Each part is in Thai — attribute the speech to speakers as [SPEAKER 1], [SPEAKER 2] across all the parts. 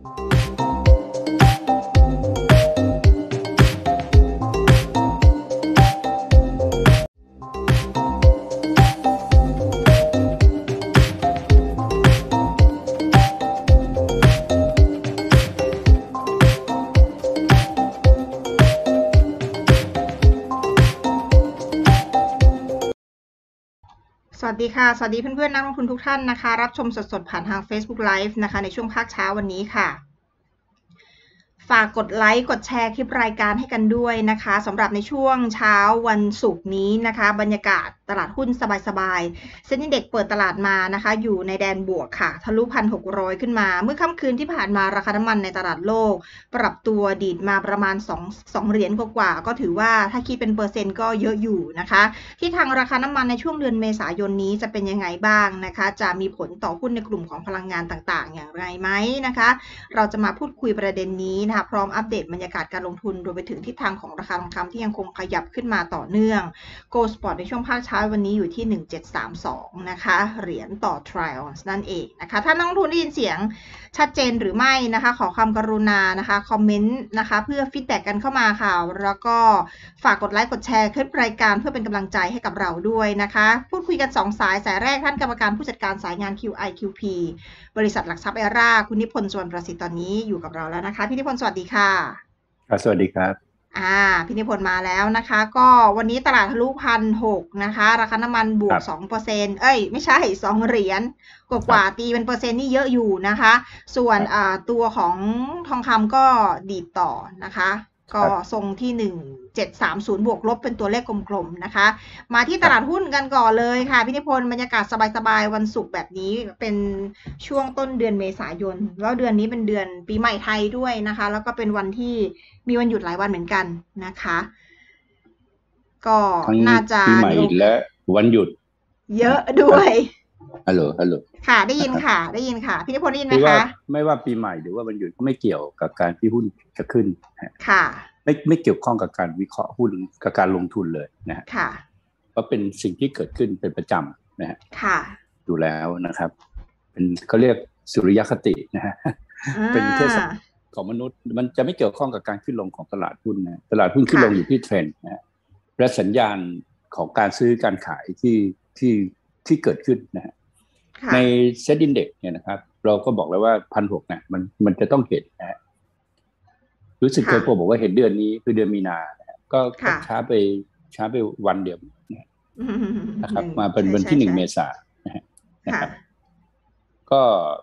[SPEAKER 1] สวัสดีค่ะสวัสดีเพื่อนๆนักลงทุนทุกท่านนะคะรับชมสดๆผ่านทาง Facebook Live นะคะในช่วงภาคเช้าวันนี้ค่ะฝากกดไลค์กดแชร์คลิปรายการให้กันด้วยนะคะสำหรับในช่วงเช้าวันศุกร์นี้นะคะบรรยากาศตลาดหุ้นสบายๆเซ็นดีเด็กเปิดตลาดมานะคะอยู่ในแดนบวกค่ะทะลุ 1,600 ขึ้นมาเมื่อค่ำคืนที่ผ่านมาราคาน้ำมันในตลาดโลกปรับตัวดีดมาประมาณ2เหรียญกว่าก็ถือว่าถ้าคิดเป็นเปอร์เซ็นต์ก็เยอะอยู่นะคะที่ทางราคาน้ำมันในช่วงเดือนเมษายนนี้จะเป็นยังไงบ้างนะคะจะมีผลต่อหุ้นในกลุ่มของพลังงานต่างๆอย่างไรไหมนะคะเราจะมาพูดคุยประเด็นนี้นะคะพร้อมอัปเดตบรรยากาศการลงทุนรวมไปถึงทิศทางของราคาทองคำที่ยังคงขยับขึ้นมาต่อเนื่อง Gold Spot ในช่วงภาคเช้าวันนี้อยู่ที่1732นะคะเหรียญต่อ Troy นั่นเองนะคะถ้านักลงทุนได้ยินเสียงชัดเจนหรือไม่นะคะขอความกรุณานะคะคอมเมนต์นะคะเพื่อฟีดแบ็กกันเข้ามาค่ะแล้วก็ฝากกดไลค์กดแชร์คลิปรายการเพื่อเป็นกำลังใจให้กับเราด้วยนะคะพูดคุยกัน2สายแรกท่านกรรมการผู้จัดการสายงาน QIQP บริษัทหลักทรัพย์เอร่าคุณนิพนธ์ สุวรรณประสิทธิ์ตอนนี้อยู่กับเราแล้วนะคะพี่นิพนธ์สวัสดีค่ะ
[SPEAKER 2] สวัสดีครับ
[SPEAKER 1] พี่นิพนธ์มาแล้วนะคะก็วันนี้ตลาดทะลุ1,600นะคะราคาน้ำมันบวก 2% ไม่ใช่2เหรียญกว่าตีเป็นเปอร์เซ็นต์นี่เยอะอยู่นะคะส่วนตัวของทองคำก็ดีดต่อนะคะก็ทรงที่1730บวกลบเป็นตัวเลขกลมๆนะคะมาที่ตลาดหุ้นกันก่อนเลยค่ะพี่นิพนธ์บรรยากาศสบายๆวันศุกร์แบบนี้เป็นช่วงต้นเดือนเมษายนแล้วเดือนนี้เป็นเดือนปีใหม่ไทยด้วยนะคะแล้วก็เป็นวันที่มีวันหยุดหลายวันเหมือนกันนะคะก็น่าจะ
[SPEAKER 2] ปีใหม่และวันหยุด
[SPEAKER 1] เยอะด้วย
[SPEAKER 2] ฮัลโหล
[SPEAKER 1] ค่ะได้ยินค่ะพี่นิพนธ์ได้ยินไหมคะ
[SPEAKER 2] ไม่ว่าปีใหม่หรือว่าวันหยุดก็ไม่เกี่ยวกับการที่หุ้นจะขึ้น
[SPEAKER 1] ค่ะ
[SPEAKER 2] ไม่เกี่ยวข้องกับการวิเคราะห์หุ้นกับการลงทุนเลยนะฮะ
[SPEAKER 1] ค่ะ
[SPEAKER 2] เพราะเป็นสิ่งที่เกิดขึ้นเป็นประจำนะฮะ
[SPEAKER 1] ค่ะ
[SPEAKER 2] อยู่แล้วนะครับเป็นเขาเรียกสุริยคตินะฮะเป็นเทศของมนุษย์มันจะไม่เกี่ยวข้องกับการขึ้นลงของตลาดหุ้นนะตลาดหุ้นขึ้นลงอยู่ที่เทรนด์นะและสัญญาณของการซื้อการขายที่เกิดขึ้นนะฮะในเซ็ตอินเด็กซ์เนี่ยนะครับเราก็บอกแล้วว่า 1,600 เนี่ยมันจะต้องเห็นนะฮะรู้สึกเคยบอกว่าเห็นเดือนนี้คือเดือนมีนาก็ช้าไปวันเดียวนะครับมาเป็นวันที่1 เมษายนนะครับก็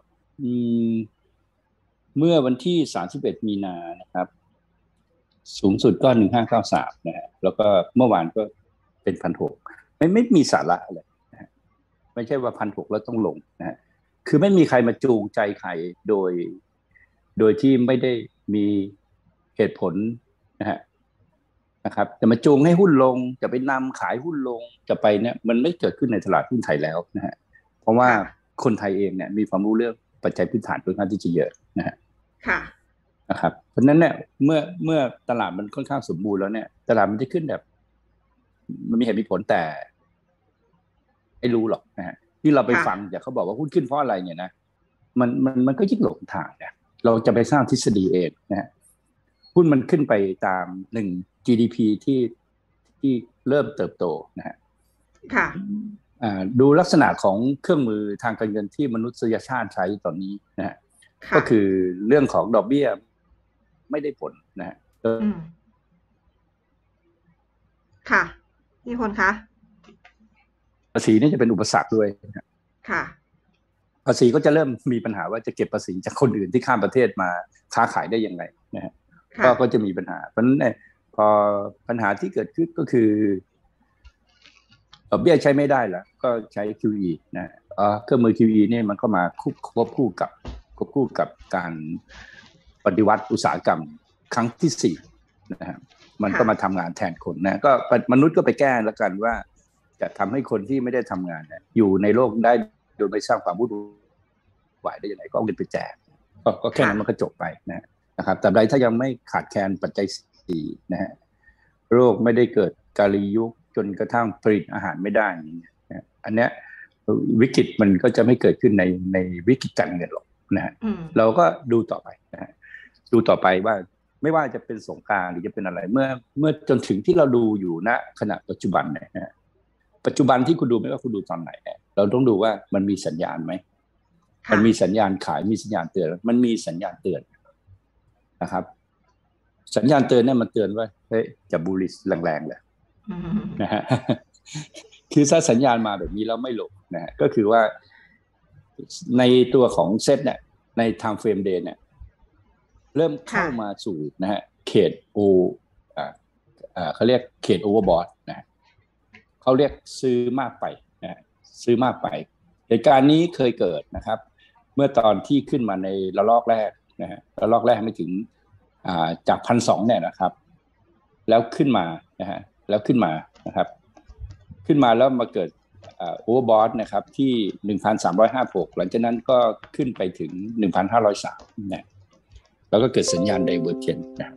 [SPEAKER 2] เมื่อวันที่31 มีนานะครับสูงสุดก็1593นะฮะแล้วก็เมื่อวานก็เป็น 1,600 ไม่มีสาระอะไรนะฮะไม่ใช่ว่า 1,600 แล้วต้องลงนะฮะคือไม่มีใครมาจูงใจใครโดยที่ไม่ได้มีเหตุผลนะครับจะมาจูงให้หุ้นลงจะไปนำขายหุ้นลงจะไปเนี่ยมันไม่เกิดขึ้นในตลาดหุ้นไทยแล้วนะฮะเพราะว่าคนไทยเองเนี่ยมีความรู้เรื่องปัจจัยพื้นฐานค่อนข้างที่จะเยอะนะฮะนะครับเพราะนั้นเนี่ยเมื่อตลาดมันค่อนข้างสมบูรณ์แล้วเนี่ยตลาดมันจะขึ้นแบบมันมีเหตุมีผลแต่ไม่รู้หรอกนะฮะที่เราไปฟังจากเขาบอกว่าหุ้นขึ้นเพราะอะไรเนี่ยนะมันก็ยิ่งหลงทางเนี่ยเราจะไปสร้างทฤษฎีเองนะฮะหุ้นมันขึ้นไปตามGDP ที่เริ่มเติบโตนะฮะดูลักษณะของเครื่องมือทางการเงินที่มนุษยชาติใช้ตอนนี้นะฮะก็คือเรื่องของดอกเบี้ยไม่ได้ผลนะฮะ
[SPEAKER 1] ค่ะมีคนคะ
[SPEAKER 2] ภาษีนี่จะเป็นอุปสรรคด้วย
[SPEAKER 1] ค่ะ
[SPEAKER 2] ภาษีก็จะเริ่มมีปัญหาว่าจะเก็บภาษีจากคนอื่นที่ข้ามประเทศมาค้าขายได้ยังไงนะฮะก็จะมีปัญหาเพราะฉะนั้นพอปัญหาที่เกิดขึ้นก็คือดอกเบี้ยใช้ไม่ได้แล้วก็ใช้ QE นะเครื่องมือ QE เนี่ยมันก็มาควบคู่กับการปฏิวัติอุตสาหกรรมครั้งที่4นะฮะมันก็มาทำงานแทนคนนะก็มนุษย์ก็ไปแก้แล้วกันว่าจะทำให้คนที่ไม่ได้ทำงานเนี่ยอยู่ในโลกได้โดยไม่สร้างความวุ่นวายได้ยังไงก็เอาเงินไปแจกก็แค่นั้นมันก็จบไปนะครับแต่ใดถ้ายังไม่ขาดแคลนปัจจัย4นะฮะโรคไม่ได้เกิดกาลียุคจนกระทั่งผลิตอาหารไม่ได้อันเนี้ยวิกฤตมันก็จะไม่เกิดขึ้นในวิกฤตการเงินหรอกนะฮะเราก็ดูต่อไปนะฮะดูต่อไปว่าไม่ว่าจะเป็นสงกรานต์หรือจะเป็นอะไรเมื่อจนถึงที่เราดูอยู่ณขณะปัจจุบันเนี่ยนะฮะปัจจุบันที่คุณดูไม่ว่าคุณดูตอนไหนเนี่ยเราต้องดูว่ามันมีสัญญาณไหมมันมีสัญญาณขายมีสัญญาณเตือนมันมีสัญญาณเตือนนะครับสัญญาณเตือนเนี่ยมันเตือนว่าเฮ้ยจะบูลลิชแรงๆเลยนะฮะคือถ้าสัญญาณมาแบบนี้แล้วไม่หลบนะฮะก็คือว่าในตัวของเซตเนี่ยใน time frame day เนี่ยเริ่มเข้ามาสู่นะฮะเขตเขาเรียกเขตโอเวอร์บอทนะเขาเรียกซื้อมากไปนะซื้อมากไปเหตุการณ์นี้เคยเกิดนะครับเมื่อตอนที่ขึ้นมาในระลอกแรกนะฮะระลอกแรกไม่ถึงจาก 1,200 เนี่ยนะครับแล้วขึ้นมานะฮะแล้วขึ้นมานะครับขึ้นมาแล้วมาเกิดโอเวอร์บอทนะครับที่ 1,356 หลังจากนั้นก็ขึ้นไปถึง 1,503 นะแล้วก็เกิดสัญญาณ Divergence นะ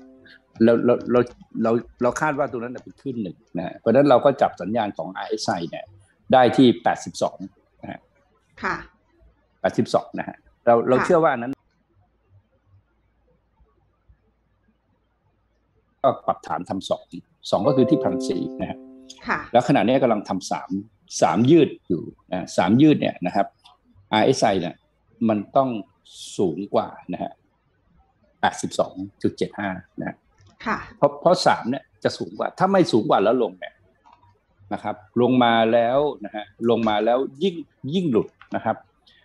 [SPEAKER 2] เราคาดว่าตรงนั้นเป็นขึ้นหนึ่งนะเพราะฉะนั้นเราก็จับสัญญาณของ RSI เนี่ยได้ที่ 82 นะฮะค่ะ 82 นะฮะเราเชื่อว่านั้นก็ปรับฐานทำ2ก็คือที่ 1,400 นะฮะแล้วขณะนี้กำลังทำ3ยืดอยู่นะ3ยืดเนี่ยนะครับ RSI เนี่ยมันต้องสูงกว่านะฮะ 82.75 นะค่ะเพราะ3เนี่ยจะสูงกว่าถ้าไม่สูงกว่าแล้วลงเนี่ยนะครับลงมาแล้วนะฮะลงมาแล้วยิ่งหลุดนะครับ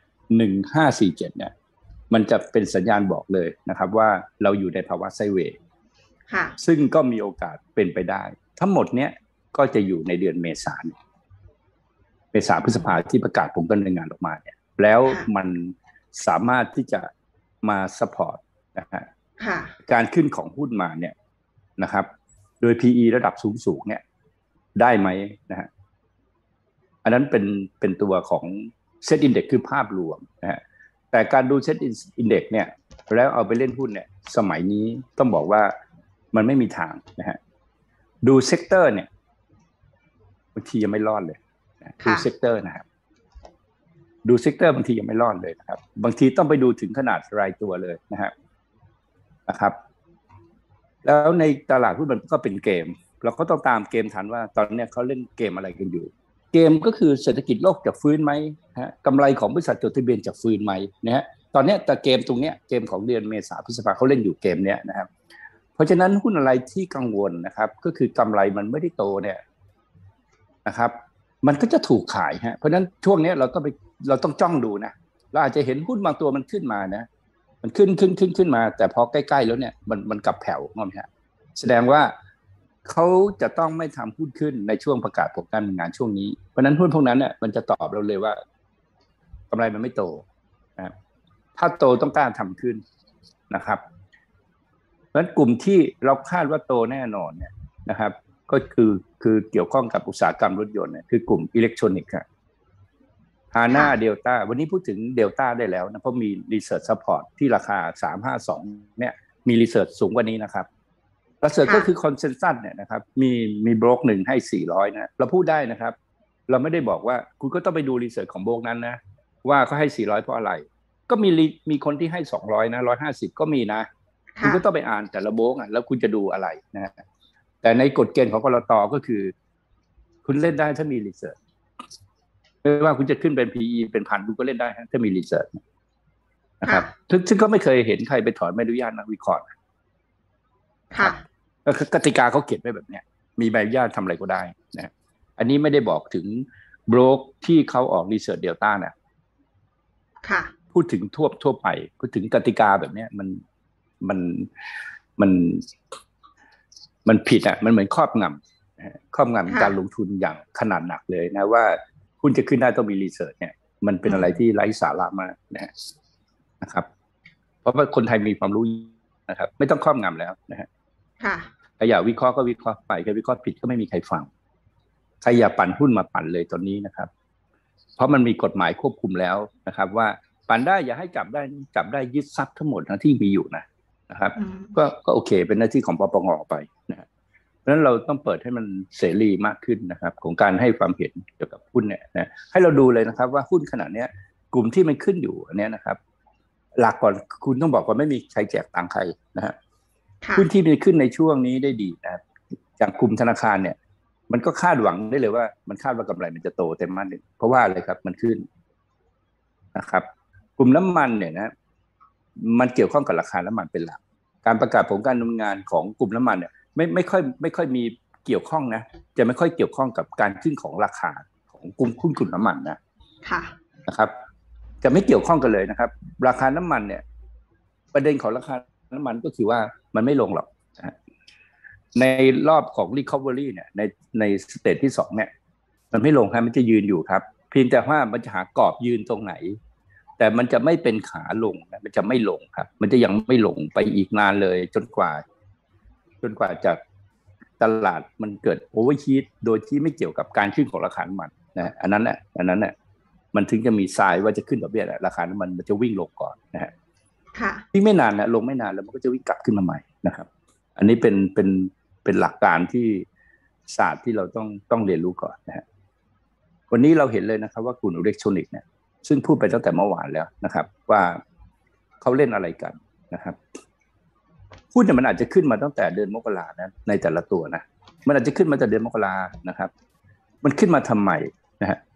[SPEAKER 2] 1547เนี่ยมันจะเป็นสัญญาณบอกเลยนะครับว่าเราอยู่ในภาวะไซด์เวย์ค่ะซึ่งก็มีโอกาสเป็นไปได้ทั้งหมดเนี้ยก็จะอยู่ในเดือนเมษายนพฤษภาที่ประกาศผลการดำเนินงานออกมาเนี่ยแล้วมันสามารถที่จะมาซัพพอร์ตนะฮะการขึ้นของหุ้นมาเนี่ยนะครับโดย PE ระดับสูงเนี่ยได้ไหมนะฮะอันนั้นเป็นตัวของ Set Index คือภาพรวมนะฮะแต่การดู Set Index เนี่ยแล้วเอาไปเล่นหุ้นเนี่ยสมัยนี้ต้องบอกว่ามันไม่มีทางนะฮะดูเซกเตอร์เนี่ยบางทียังไม่รอดเลยดูเซกเตอร์นะครับดูเซกเตอร์บางทียังไม่รอดเลยนะครับบางทีต้องไปดูถึงขนาดรายตัวเลยนะครับแล้วในตลาดหุ้นมันก็เป็นเกมเราก็ต้องตามเกมทันว่าตอนนี้เขาเล่นเกมอะไรกันอยู่เกมก็คือเศรษฐกิจโลกจะฟื้นไหมกำไรของบริษัทจดทะเบียนจะฟื้นไหมนะฮะตอนนี้แต่เกมตรงนี้เกมของเดือนเมษาพฤษภาเขาเล่นอยู่เกมเนี้ยนะครับเพราะฉะนั้นหุ้นอะไรที่กังวลนะครับก็คือกำไรมันไม่ได้โตเนี่ยนะครับมันก็จะถูกขายฮะเพราะฉะนั้นช่วงนี้เราต้องจ้องดูนะเราอาจจะเห็นหุ้นบางตัวมันขึ้นมานะมันขึ้นมาแต่พอใกล้ๆแล้วเนี่ยมันกลับแผ่วงอมฮะแสดงว่าเขาจะต้องไม่ทำหุ้นขึ้นในช่วงประกาศผลการดำเนินงานช่วงนี้เพราะนั้นหุ้นพวกนั้นเนี่ยมันจะตอบเราเลยว่ากำไรมันไม่โตนะถ้าโตต้องกล้าทำขึ้นนะครับเพราะฉะนั้นกลุ่มที่เราคาดว่าโตแน่นอนเนี่ยนะครับก็คือเกี่ยวข้องกับอุตสาหกรรมรถยนต์เนี่ยคือกลุ่มอิเล็กทรอนิกส์ครับฮาน่าเดลต้าวันนี้พูดถึงเดลต้าได้แล้วนะเพราะมี Research Support ที่ราคา352เนี่ยมี Research สูงกว่านี้นะครับResearch ก็คือ Consensus เนี่ยนะครับมีบล็อกหนึ่งให้400นะเราพูดได้นะครับเราไม่ได้บอกว่าคุณก็ต้องไปดู Research ของบล็อกนั้นนะว่าเขาให้400เพราะอะไรก็มีคนที่ให้200นะ150ก็มีนะคุณก็ต้องไปอ่านแต่ละบล็อกอ่ะแล้วคุณจะดูอะไรนะแต่ในกฎเกณฑ์ของกลต.ก็คือคุณเล่นได้ถ้ามี Researchไม่ว่าคุณจะขึ้นเป็น PE เป็นพันคุณก็เล่นได้ถ้ามีรีเสิร์ชนะครับซึ่งก็ไม่เคยเห็นใครไปถอนใบอนุญาตนักวิเคราะห์ค่ะกติกาเขาเขียนไว้แบบนี้มีใบอนุญาตทำอะไรก็ได้นะอันนี้ไม่ได้บอกถึงโบรกที่เขาออกรีเสิร์ชเดลต้านะค่ะพูดถึงทั่วไปพูดถึงกติกาแบบนี้มันผิดอ่ะมันเหมือนครอบงำการลงทุนอย่างขนาดหนักเลยนะว่าคุณจะขึ้นได้ต้องมีรีเสิร์ชเนี่ยมันเป็นอะไรที่ไร้สาระมากนะครับเพราะว่าคนไทยมีความรู้นะครับไม่ต้องครอบงำแล้วนะฮะใครอยากวิเคราะห์ก็วิเคราะห์ไปใครวิเคราะห์ผิดก็ไม่มีใครฟังใครอย่าปั่นหุ้นมาปั่นเลยตอนนี้นะครับเพราะมันมีกฎหมายควบคุมแล้วนะครับว่าปั่นได้อย่าให้จับได้ยึดทรัพย์ทั้งหมดนะที่มีอยู่นะครับก็โอเคเป็นหน้าที่ของปปงไปนะเพราะฉะนั้นเราต้องเปิดให้มันเสรีมากขึ้นนะครับของการให้ความเห็นเกี่ยวกับหุ้นเนี่ยนะให้เราดูเลยนะครับว่าหุ้นขนาดนี้กลุ่มที่มันขึ้นอยู่อันนี้นะครับหลักก่อนคุณต้องบอกว่าไม่มีใครแจกตังค์ใครนะฮะ
[SPEAKER 1] ค่ะ
[SPEAKER 2] หุ้นที่มันขึ้นในช่วงนี้ได้ดีนะครับจากกลุ่มธนาคารเนี่ยมันก็คาดหวังได้เลยว่ามันคาดว่ากำไรมันจะโตเต็มมันหนึ่งเพราะว่าอะไรครับมันขึ้นนะครับกลุ่มน้ำมันเนี่ยนะมันเกี่ยวข้องกับราคาน้ำมันเป็นหลักการประกาศผลการดำเนินงานของกลุ่มน้ำมันเนี่ยไม่ค่อยมีเกี่ยวข้องนะจะไม่ค่อยเกี่ยวข้องกับการขึ้นของราคาของกลุ่มน้ำมันนะ
[SPEAKER 1] ค่ะ
[SPEAKER 2] นะครับจะไม่เกี่ยวข้องกันเลยนะครับราคาน้ำมันเนี่ยประเด็นของราคาน้ำมันก็คือว่ามันไม่ลงหรอกนะในรอบของ recovery เนี่ยในสเตจที่2เนี่ยมันไม่ลงครับมันจะยืนอยู่ครับเพียงแต่ว่ามันจะหากรอบยืนตรงไหนแต่มันจะไม่เป็นขาลงนะมันจะไม่ลงครับมันจะยังไม่ลงไปอีกนานเลยจนกว่าจะตลาดมันเกิดโอเวอร์ฮีทโดยที่ไม่เกี่ยวกับการขึ้นของราคาน้ำมันนะอันนั้นแหละมันถึงจะมีทรายว่าจะขึ้นดอกเบี้ยราคาน้ำมันจะวิ่งลงก่อนนะฮะวิ่งไม่นานนะลงไม่นานแล้วมันก็จะวิ่งกลับขึ้นมาใหม่นะครับอันนี้เป็นหลักการที่ศาสตร์ที่เราต้องเรียนรู้ก่อนนะฮะวันนี้เราเห็นเลยนะครับว่ากลุ่มอิเล็กทรอนิกส์เนี่ยซึ่งพูดไปตั้งแต่เมื่อวานแล้วนะครับว่าเขาเล่นอะไรกันนะครับหุ้นเนี่ยมันอาจจะขึ้นมาตั้งแต่เดือนมกรานะในแต่ละตัวนะมันอาจจะขึ้นมาแต่เดือนมกรานะครับมันขึ้นมาทำไมนะฮะ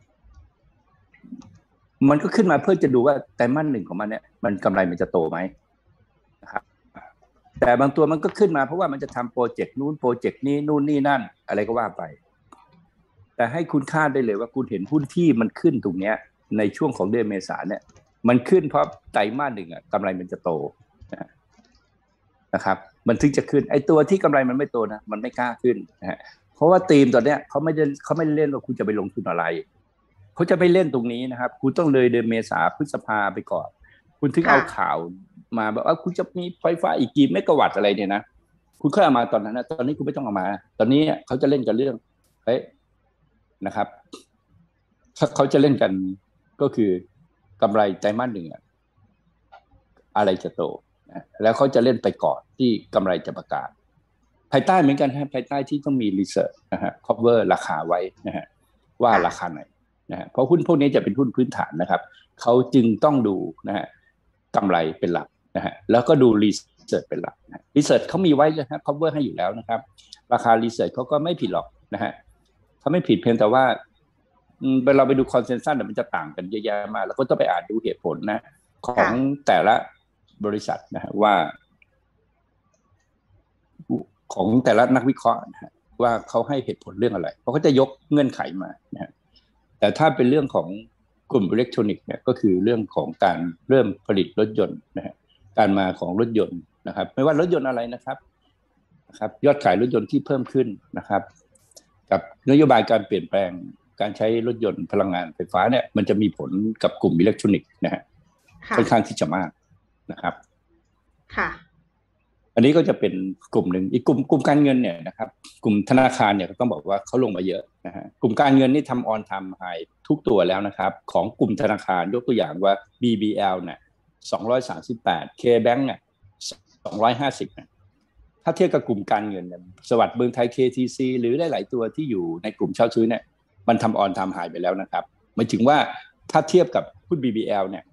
[SPEAKER 2] มันก็ขึ้นมาเพื่อจะดูว่าไตรมาส 1ของมันเนี่ยมันกำไรมันจะโตไหมนะครับแต่บางตัวมันก็ขึ้นมาเพราะว่ามันจะทำโปรเจกต์นู้นโปรเจกต์นี้นู่นนี่นั่นอะไรก็ว่าไปแต่ให้คุณคาดได้เลยว่าคุณเห็นหุ้นที่มันขึ้นตรงเนี้ยในช่วงของเดือนเมษาเนี่ยมันขึ้นเพราะไตรมาส 1อ่ะกำไรมันจะโตนะครับมันถึงจะขึ้นไอ้ตัวที่กำไรมันไม่โตนะมันไม่กล้าขึ้นนะฮะเพราะว่าธีมตอนเนี้ยเขาไม่ได้เล่นว่าคุณจะไปลงทุนอะไรเขาจะไม่เล่นตรงนี้นะครับคุณต้องเลยเดือนเมษาพฤษภาไปก่อนคุณถึงเอาข่าวมาแบบว่าคุณจะมีไฟฟ้าอีกกี่เมกะวัตต์อะไรเนี่ยนะคุณค่อยเอามาตอนนั้นนะตอนนี้คุณไม่ต้องเอามาตอนนี้เขาจะเล่นกันเรื่องนะครับเขาจะเล่นกันก็คือกำไรไตรมาส 1อะไรจะโตนะแล้วเขาจะเล่นไปก่อนที่กำไรจะประกาศภายใต้เหมือนกันฮะภายใต้ที่ต้องมีรีเสิร์ชนะฮะ cover ราคาไว้นะฮะว่าราคาไหนนะฮะเพราะหุ้นพวกนี้จะเป็นหุ้นพื้นฐานนะครับเขาจึงต้องดูนะฮะกำไรเป็นหลักนะฮะแล้วก็ดูรีเสิร์ชเป็นหลักรีเสิร์ชเขามีไว้นะฮะ cover ให้อยู่แล้วนะครับราคารีเสิร์ชเขาก็ไม่ผิดหรอกนะฮะเขาไม่ผิดเพียงแต่ว่าเราไปดูคอนเซนแซสมันจะต่างกันเยอะแยะมากแล้วก็ต้องไปอ่านดูเหตุผลนะของแต่ละบริษัทนะฮะว่าของแต่ละนักวิเคราะห์นะฮะว่าเขาให้เหตุผลเรื่องอะไรเพราะเขาจะยกเงื่อนไขมานะฮะแต่ถ้าเป็นเรื่องของกลุ่มอิเล็กทรอนิกส์เนี่ยก็คือเรื่องของการเริ่มผลิตรถยนต์นะฮะการมาของรถยนต์นะครับไม่ว่ารถยนต์อะไรนะครับยอดขายรถยนต์ที่เพิ่มขึ้นนะครับกับนโยบายการเปลี่ยนแปลงการใช้รถยนต์พลังงานไฟฟ้าเนี่ยมันจะมีผลกับกลุ่มอิเล็กทรอนิกส์นะฮะค่อนข้างที่จะมากนะครับ
[SPEAKER 1] ค่ะ
[SPEAKER 2] อันนี้ก็จะเป็นกลุ่มหนึ่งอีกกลุ่มการเงินเนี่ยนะครับกลุ่มธนาคารเนี่ยก็ต้องบอกว่าเขาลงมาเยอะนะฮะกลุ่มการเงินนี่ทำออนไทม์ไฮทุกตัวแล้วนะครับของกลุ่มธนาคารยกตัวอย่างว่า BBL เนี่ย238 KBank เนี่ย250นะถ้าเทียบกับกลุ่มการเงินเนี่ยสวัสดิ์เมืองไทย KTC หรือหลายๆตัวที่อยู่ในกลุ่มเช่าซื้อเนี่ยมันทำออนไทม์ไฮไปแล้วนะครับหมายถึงว่าถ้าเทียบกับหุ้น BBL เนี่ย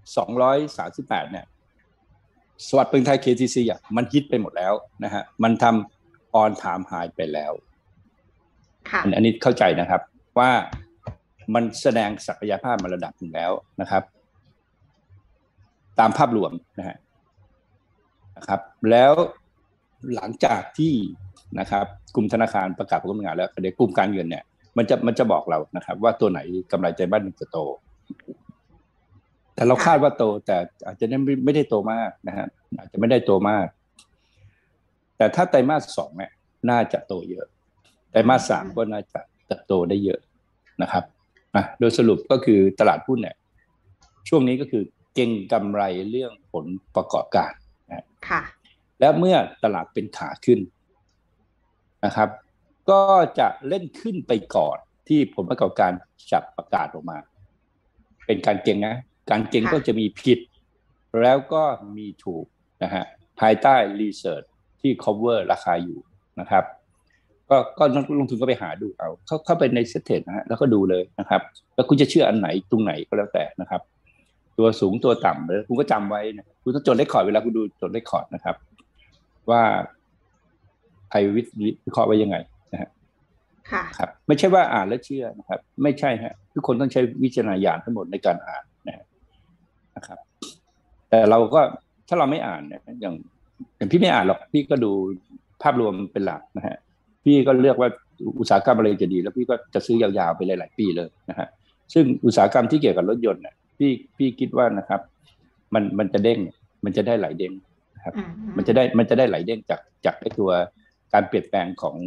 [SPEAKER 2] 238เนี่ยสวัสดิ์เมืองไทย KTC อ่ะมันฮิตไปหมดแล้วนะฮะมันทำออนไทม์ไฮไปแล้วอันนี้เข้าใจนะครับว่ามันแสดงศักยภาพมาระดับหนึ่งแล้วนะครับตามภาพรวมนะครับแล้วหลังจากที่นะครับกลุ่มธนาคารประกาศผลการดำเนินงานแล้วเดี๋ยวกลุ่มการเงินเนี่ยมันจะบอกเรานะครับว่าตัวไหนกำไรไตรมาส 1จะโตแต่เราคาดว่าโตแต่อาจจะไม่ได้โตมากนะฮะอาจจะไม่ได้โตมากแต่ถ้าไตรมาส 2เนี่ยน่าจะโตเยอะไตรมาส 3ก็น่าจะเติบโตได้เยอะนะครับโดยสรุปก็คือตลาดหุ้นเนี่ยช่วงนี้ก็คือเก็งกำไรเรื่องผลประกอบการนะและเมื่อตลาดเป็นขาขึ้นนะครับก็จะเล่นขึ้นไปก่อนที่ผลประกอบการจะประกาศออกมาเป็นการเก็งนะการเก็งก็จะมีผิดแล้วก็มีถูกนะฮะภายใต้รีเสิร์ชที่ cover ราคาอยู่นะครับก็นักลงทุนก็ไปหาดูเอาเข้าไปในเซ็ตเทรดนะฮะแล้วก็ดูเลยนะครับแล้วคุณจะเชื่ออันไหนตรงไหนก็แล้วแต่นะครับตัวสูงตัวต่ำเลยคุณก็จำไว้นะคุณต้องจดเรคคอร์ดเวลาคุณดูจดเรคคอร์ดนะครับว่าใครวิเคราะห์ไว้ยังไงนะฮะครับไม่ใช่ว่าอ่านแล้วเชื่อนะครับไม่ใช่ฮะทุกคนต้องใช้วิจารณญาณทั้งหมดในการอ่านนะครับแต่เราก็ถ้าเราไม่อ่านเนี่ยอย่างพี่ไม่อ่านหรอกพี่ก็ดูภาพรวมเป็นหลักนะฮะพี่ก็เลือกว่าอุตสาหกรรมอะไรจะดีแล้วพี่ก็จะซื้อยาวๆไปหลายๆปีเลยนะฮะซึ่งอุตสาหกรรมที่เกี่ยวกับรถยนต์เนี่ยพี่คิดว่านะครับมันจะเด้งมันจะได้หลายเด้งนะครับมันจะได้หลายเด้งจากไอ้ตัวการเปลี่ยนแปลงของ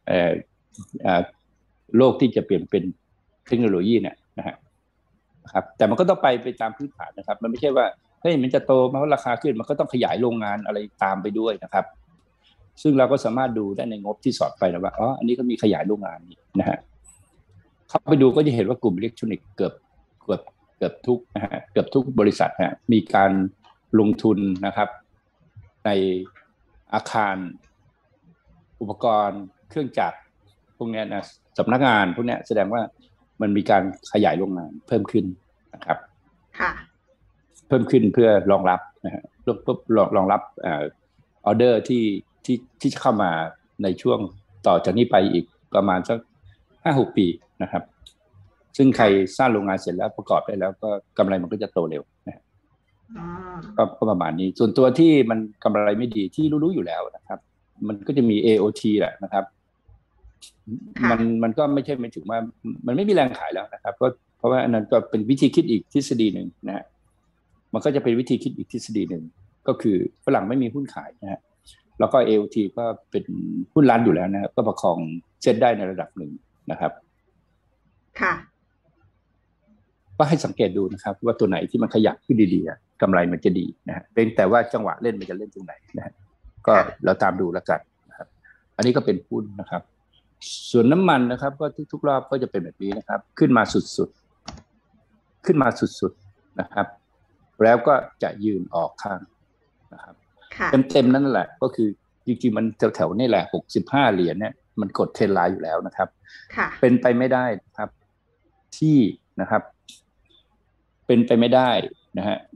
[SPEAKER 2] โลกที่จะเปลี่ยนเป็นเทคโนโลยีเนี่ยนะครับแต่มันก็ต้องไปตามพื้นฐานนะครับมันไม่ใช่ว่าเฮ้ยมันจะโตเพราะราคาขึ้นมันก็ต้องขยายโรงงานอะไรตามไปด้วยนะครับซึ่งเราก็สามารถดูได้ในงบที่สอดไปนะว่าอ๋ออันนี้ก็มีขยายโรงงานนี่นะฮะเข้าไปดูก็จะเห็นว่ากลุ่มอิเล็กทรอนิกส์เกือบทุกนะฮะเกือบทุกบริษัทฮะมีการลงทุนนะครับในอาคารอุปกรณ์เครื่องจักรพวกนี้นะสำนักงานพวกนี้แสดงว่ามันมีการขยายโรงงานเพิ่มขึ้นนะครับเพิ่มขึ้นเพื่อรองรับนะฮะรองรับออเดอร์ที่จะเข้ามาในช่วงต่อจากนี้ไปอีกประมาณสัก 5-6 ปีนะครับซึ่งใครสร้างโรงงานเสร็จแล้วประกอบได้แล้วก็กำไรมันก็จะโตเร็วนะก็ประมาณนี้ส่วนตัวที่มันกำไรไม่ดีที่รู้อยู่แล้วนะครับมันก็จะมี AOT แหละนะครับมันก็ไม่ใช่ไม่ถึงว่ามันไม่มีแรงขายแล้วนะครับเพราะว่าอันนั้นก็เป็นวิธีคิดอีกทฤษฎีหนึ่งนะฮะมันก็จะเป็นวิธีคิดอีกทฤษฎีหนึ่งก็คือฝรั่งไม่มีหุ้นขายนะฮะแล้วก็ AOT ก็เป็นหุ้นรันอยู่แล้วนะครับก็ประคองเซ็ตได้ในระดับหนึ่งนะครับ
[SPEAKER 1] ค่ะ
[SPEAKER 2] ก็ให้สังเกตดูนะครับว่าตัวไหนที่มันขยับขึ้นดีๆกำไรมันจะดีนะฮะเป็นแต่ว่าจังหวะเล่นมันจะเล่นตรงไหนนะฮะก็เราตามดูแล้วกันนะครับอันนี้ก็เป็นหุ้นนะครับส่วนน้ำมันนะครับก็ทุกรอบก็จะเป็นแบบนี้นะครับขึ้นมาสุดนะครับแล้วก็จะยืนออกข้างนะครับเต็มนั่นแหละก็คือจริงๆมันแถวๆนี่แหละ65เหรียญเนี่ยมันกดเทรนไลน์อยู่แล้วนะครับเป็นไปไม่ได้ครับที่นะครับเป็นไปไม่ได้นะฮะ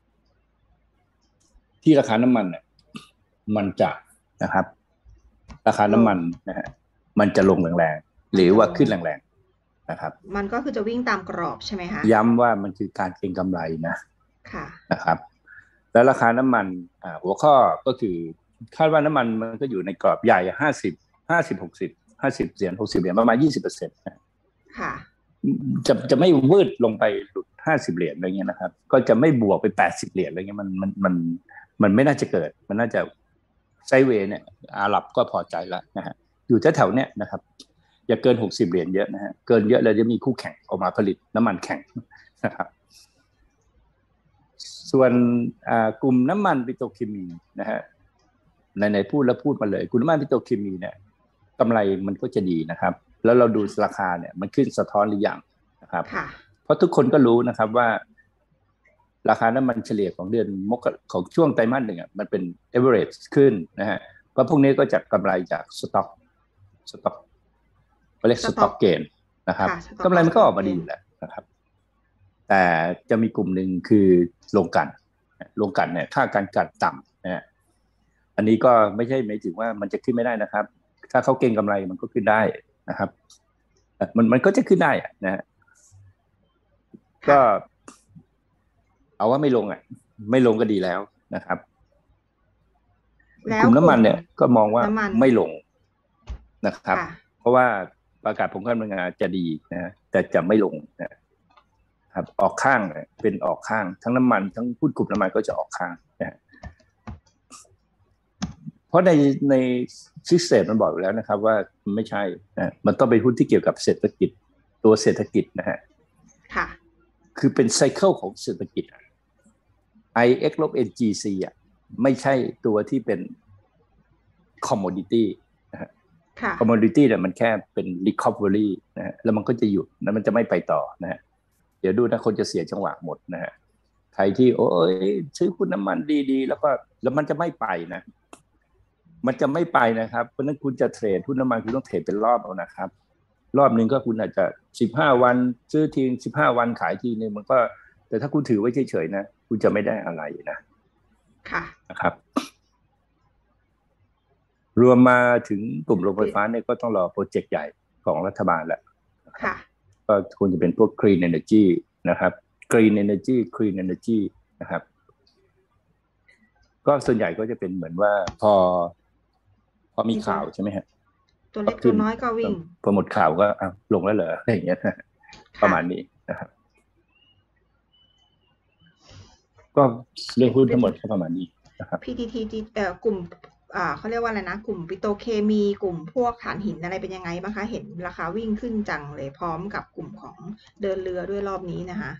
[SPEAKER 2] ที่ราคาน้ำมันเนี่ยมันจะนะครับราคาน้ำมันนะฮะมันจะลงแรงๆหรือว่าขึ้นแรงๆนะครับ
[SPEAKER 1] มันก็คือจะวิ่งตามกรอบใช่ไหมคะ
[SPEAKER 2] ย้ำว่ามันคือการเก็งกำไรนะครับแล้วราคาน้ำมันหัวข้อก็คือคาดว่าน้ำมันมันก็อยู่ในกรอบใหญ่50 เหรียญ60 เหรียญประมาณ 20% นะ
[SPEAKER 1] ค่ะ
[SPEAKER 2] จะไม่วืดลงไปหลุด50 เหรียญอะไรเงี้ยนะครับก็จะไม่บวกไป80 เหรียญอะไรเงี้ยมันไม่น่าจะเกิดมันน่าจะไซด์เวย์เนี่ยอาหรับก็พอใจแล้วนะฮะอยู่แถวๆเนี้ยนะครับอย่าเกิน60 เหรียญเยอะนะฮะเกินเยอะเลยจะมีคู่แข่งออกมาผลิตน้ำมันแข่งนะครับส่วนกลุ่มน้ำมันปิโตรเคมีนะฮะในพูดมาเลยกลุ่มน้ำมันปิโตรเคมีเนี่ยกำไรมันก็จะดีนะครับแล้วเราดูราคาเนี่ยมันขึ้นสะท้อนหรือยังนะครับเพราะทุกคนก็รู้นะครับว่าราคาน้ำมันเฉลี่ยของเดือนของช่วงไตรมาสหนึ่งมันเป็น average ขึ้นนะฮะเพราะพวกนี้ก็จะกำไรจากสต็อกเขาเรียกสต็อกเกนนะครับกำไรมันก็ออกมาดีอยู่แล้วนะครับแต่จะมีกลุ่มหนึ่งคือโรงกลั่นเนี่ยค่าการกลั่นต่ำนะฮะอันนี้ก็ไม่ใช่หมายถึงว่ามันจะขึ้นไม่ได้นะครับถ้าเขาเก็งกำไรมันก็ขึ้นได้นะครับมันก็จะขึ้นได้นะฮะก็เอาว่าไม่ลงไม่ลงก็ดีแล้วนะครับกลุ่มน้ำมันเนี่ยก็มองว่าไม่ลงนะครับเพราะว่าประกาศผลการดำเนินงานจะดีนะแต่จะไม่ลงนะครับออกข้างเป็นออกข้างทั้งน้ำมันทั้งหุ้นกลุ่มน้ำมันก็จะออกข้างนะเพราะในซิสเต็มมันบอกอยู่แล้วนะครับว่ามันไม่ใช่นะมันต้องเป็นหุ้นที่เกี่ยวกับเศรษฐกิจตัวเศรษฐกิจนะฮะ
[SPEAKER 1] ค่ะ
[SPEAKER 2] คือเป็นไซเคิลของเศรษฐกิจ IX ลบ NGC ไม่ใช่ตัวที่เป็น commodity นะฮะ commodity เนี่ยมันแค่เป็น recovery นะฮะแล้วมันก็จะหยุดแล้วมันจะไม่ไปต่อนะฮะเดี๋ยวดูนะคนจะเสียจังหวะหมดนะฮะใครที่โอ้ยซื้อหุ้นน้ำมันดีๆแล้วมันจะไม่ไปนะมันจะไม่ไปนะครับเพราะนั้นคุณจะเทรดหุ้นน้ำมันคุณต้องเทรดเป็นรอบเอานะครับรอบนึงก็คุณอาจจะ15 วันซื้อที15 วันขายทีนึงมันก็แต่ถ้าคุณถือไว้เฉยๆนะคุณจะไม่ได้อะไรนะ
[SPEAKER 1] ค่ะ
[SPEAKER 2] นะครับรวมมาถึงกลุ่มโรงไฟฟ้าเนี่ยก็ต้องรอโปรเจกต์ใหญ่ของรัฐบาลแหละ
[SPEAKER 1] ค่ะ
[SPEAKER 2] ก็ควรจะเป็นพวก Green Energy นะครับ Green Energy Clean Energy นะครับก็ส่วนใหญ่ก็จะเป็นเหมือนว่าพอมีข่าวใช่ไหมฮะ
[SPEAKER 1] ตัวเล็กตัวน้อยก็วิ่ง
[SPEAKER 2] พอหมดข่าวก็ลงแล้วเหรออะไรอย่างเงี้ยประมาณนี้นะครับก็เรื่องหุ้นทั้งหมดก็ประมาณนี้นะครับ
[SPEAKER 1] PTT กลุ่มเขาเรียกว่าอะไรนะกลุ่มปิโตรเคมีกลุ่มพวกถ่านหินอะไรเป็นยังไงบ้างคะเห็นราคาวิ่งขึ้นจังเลยพร้อมกับกลุ่มของเดินเรือด้วยรอบนี้นะคะ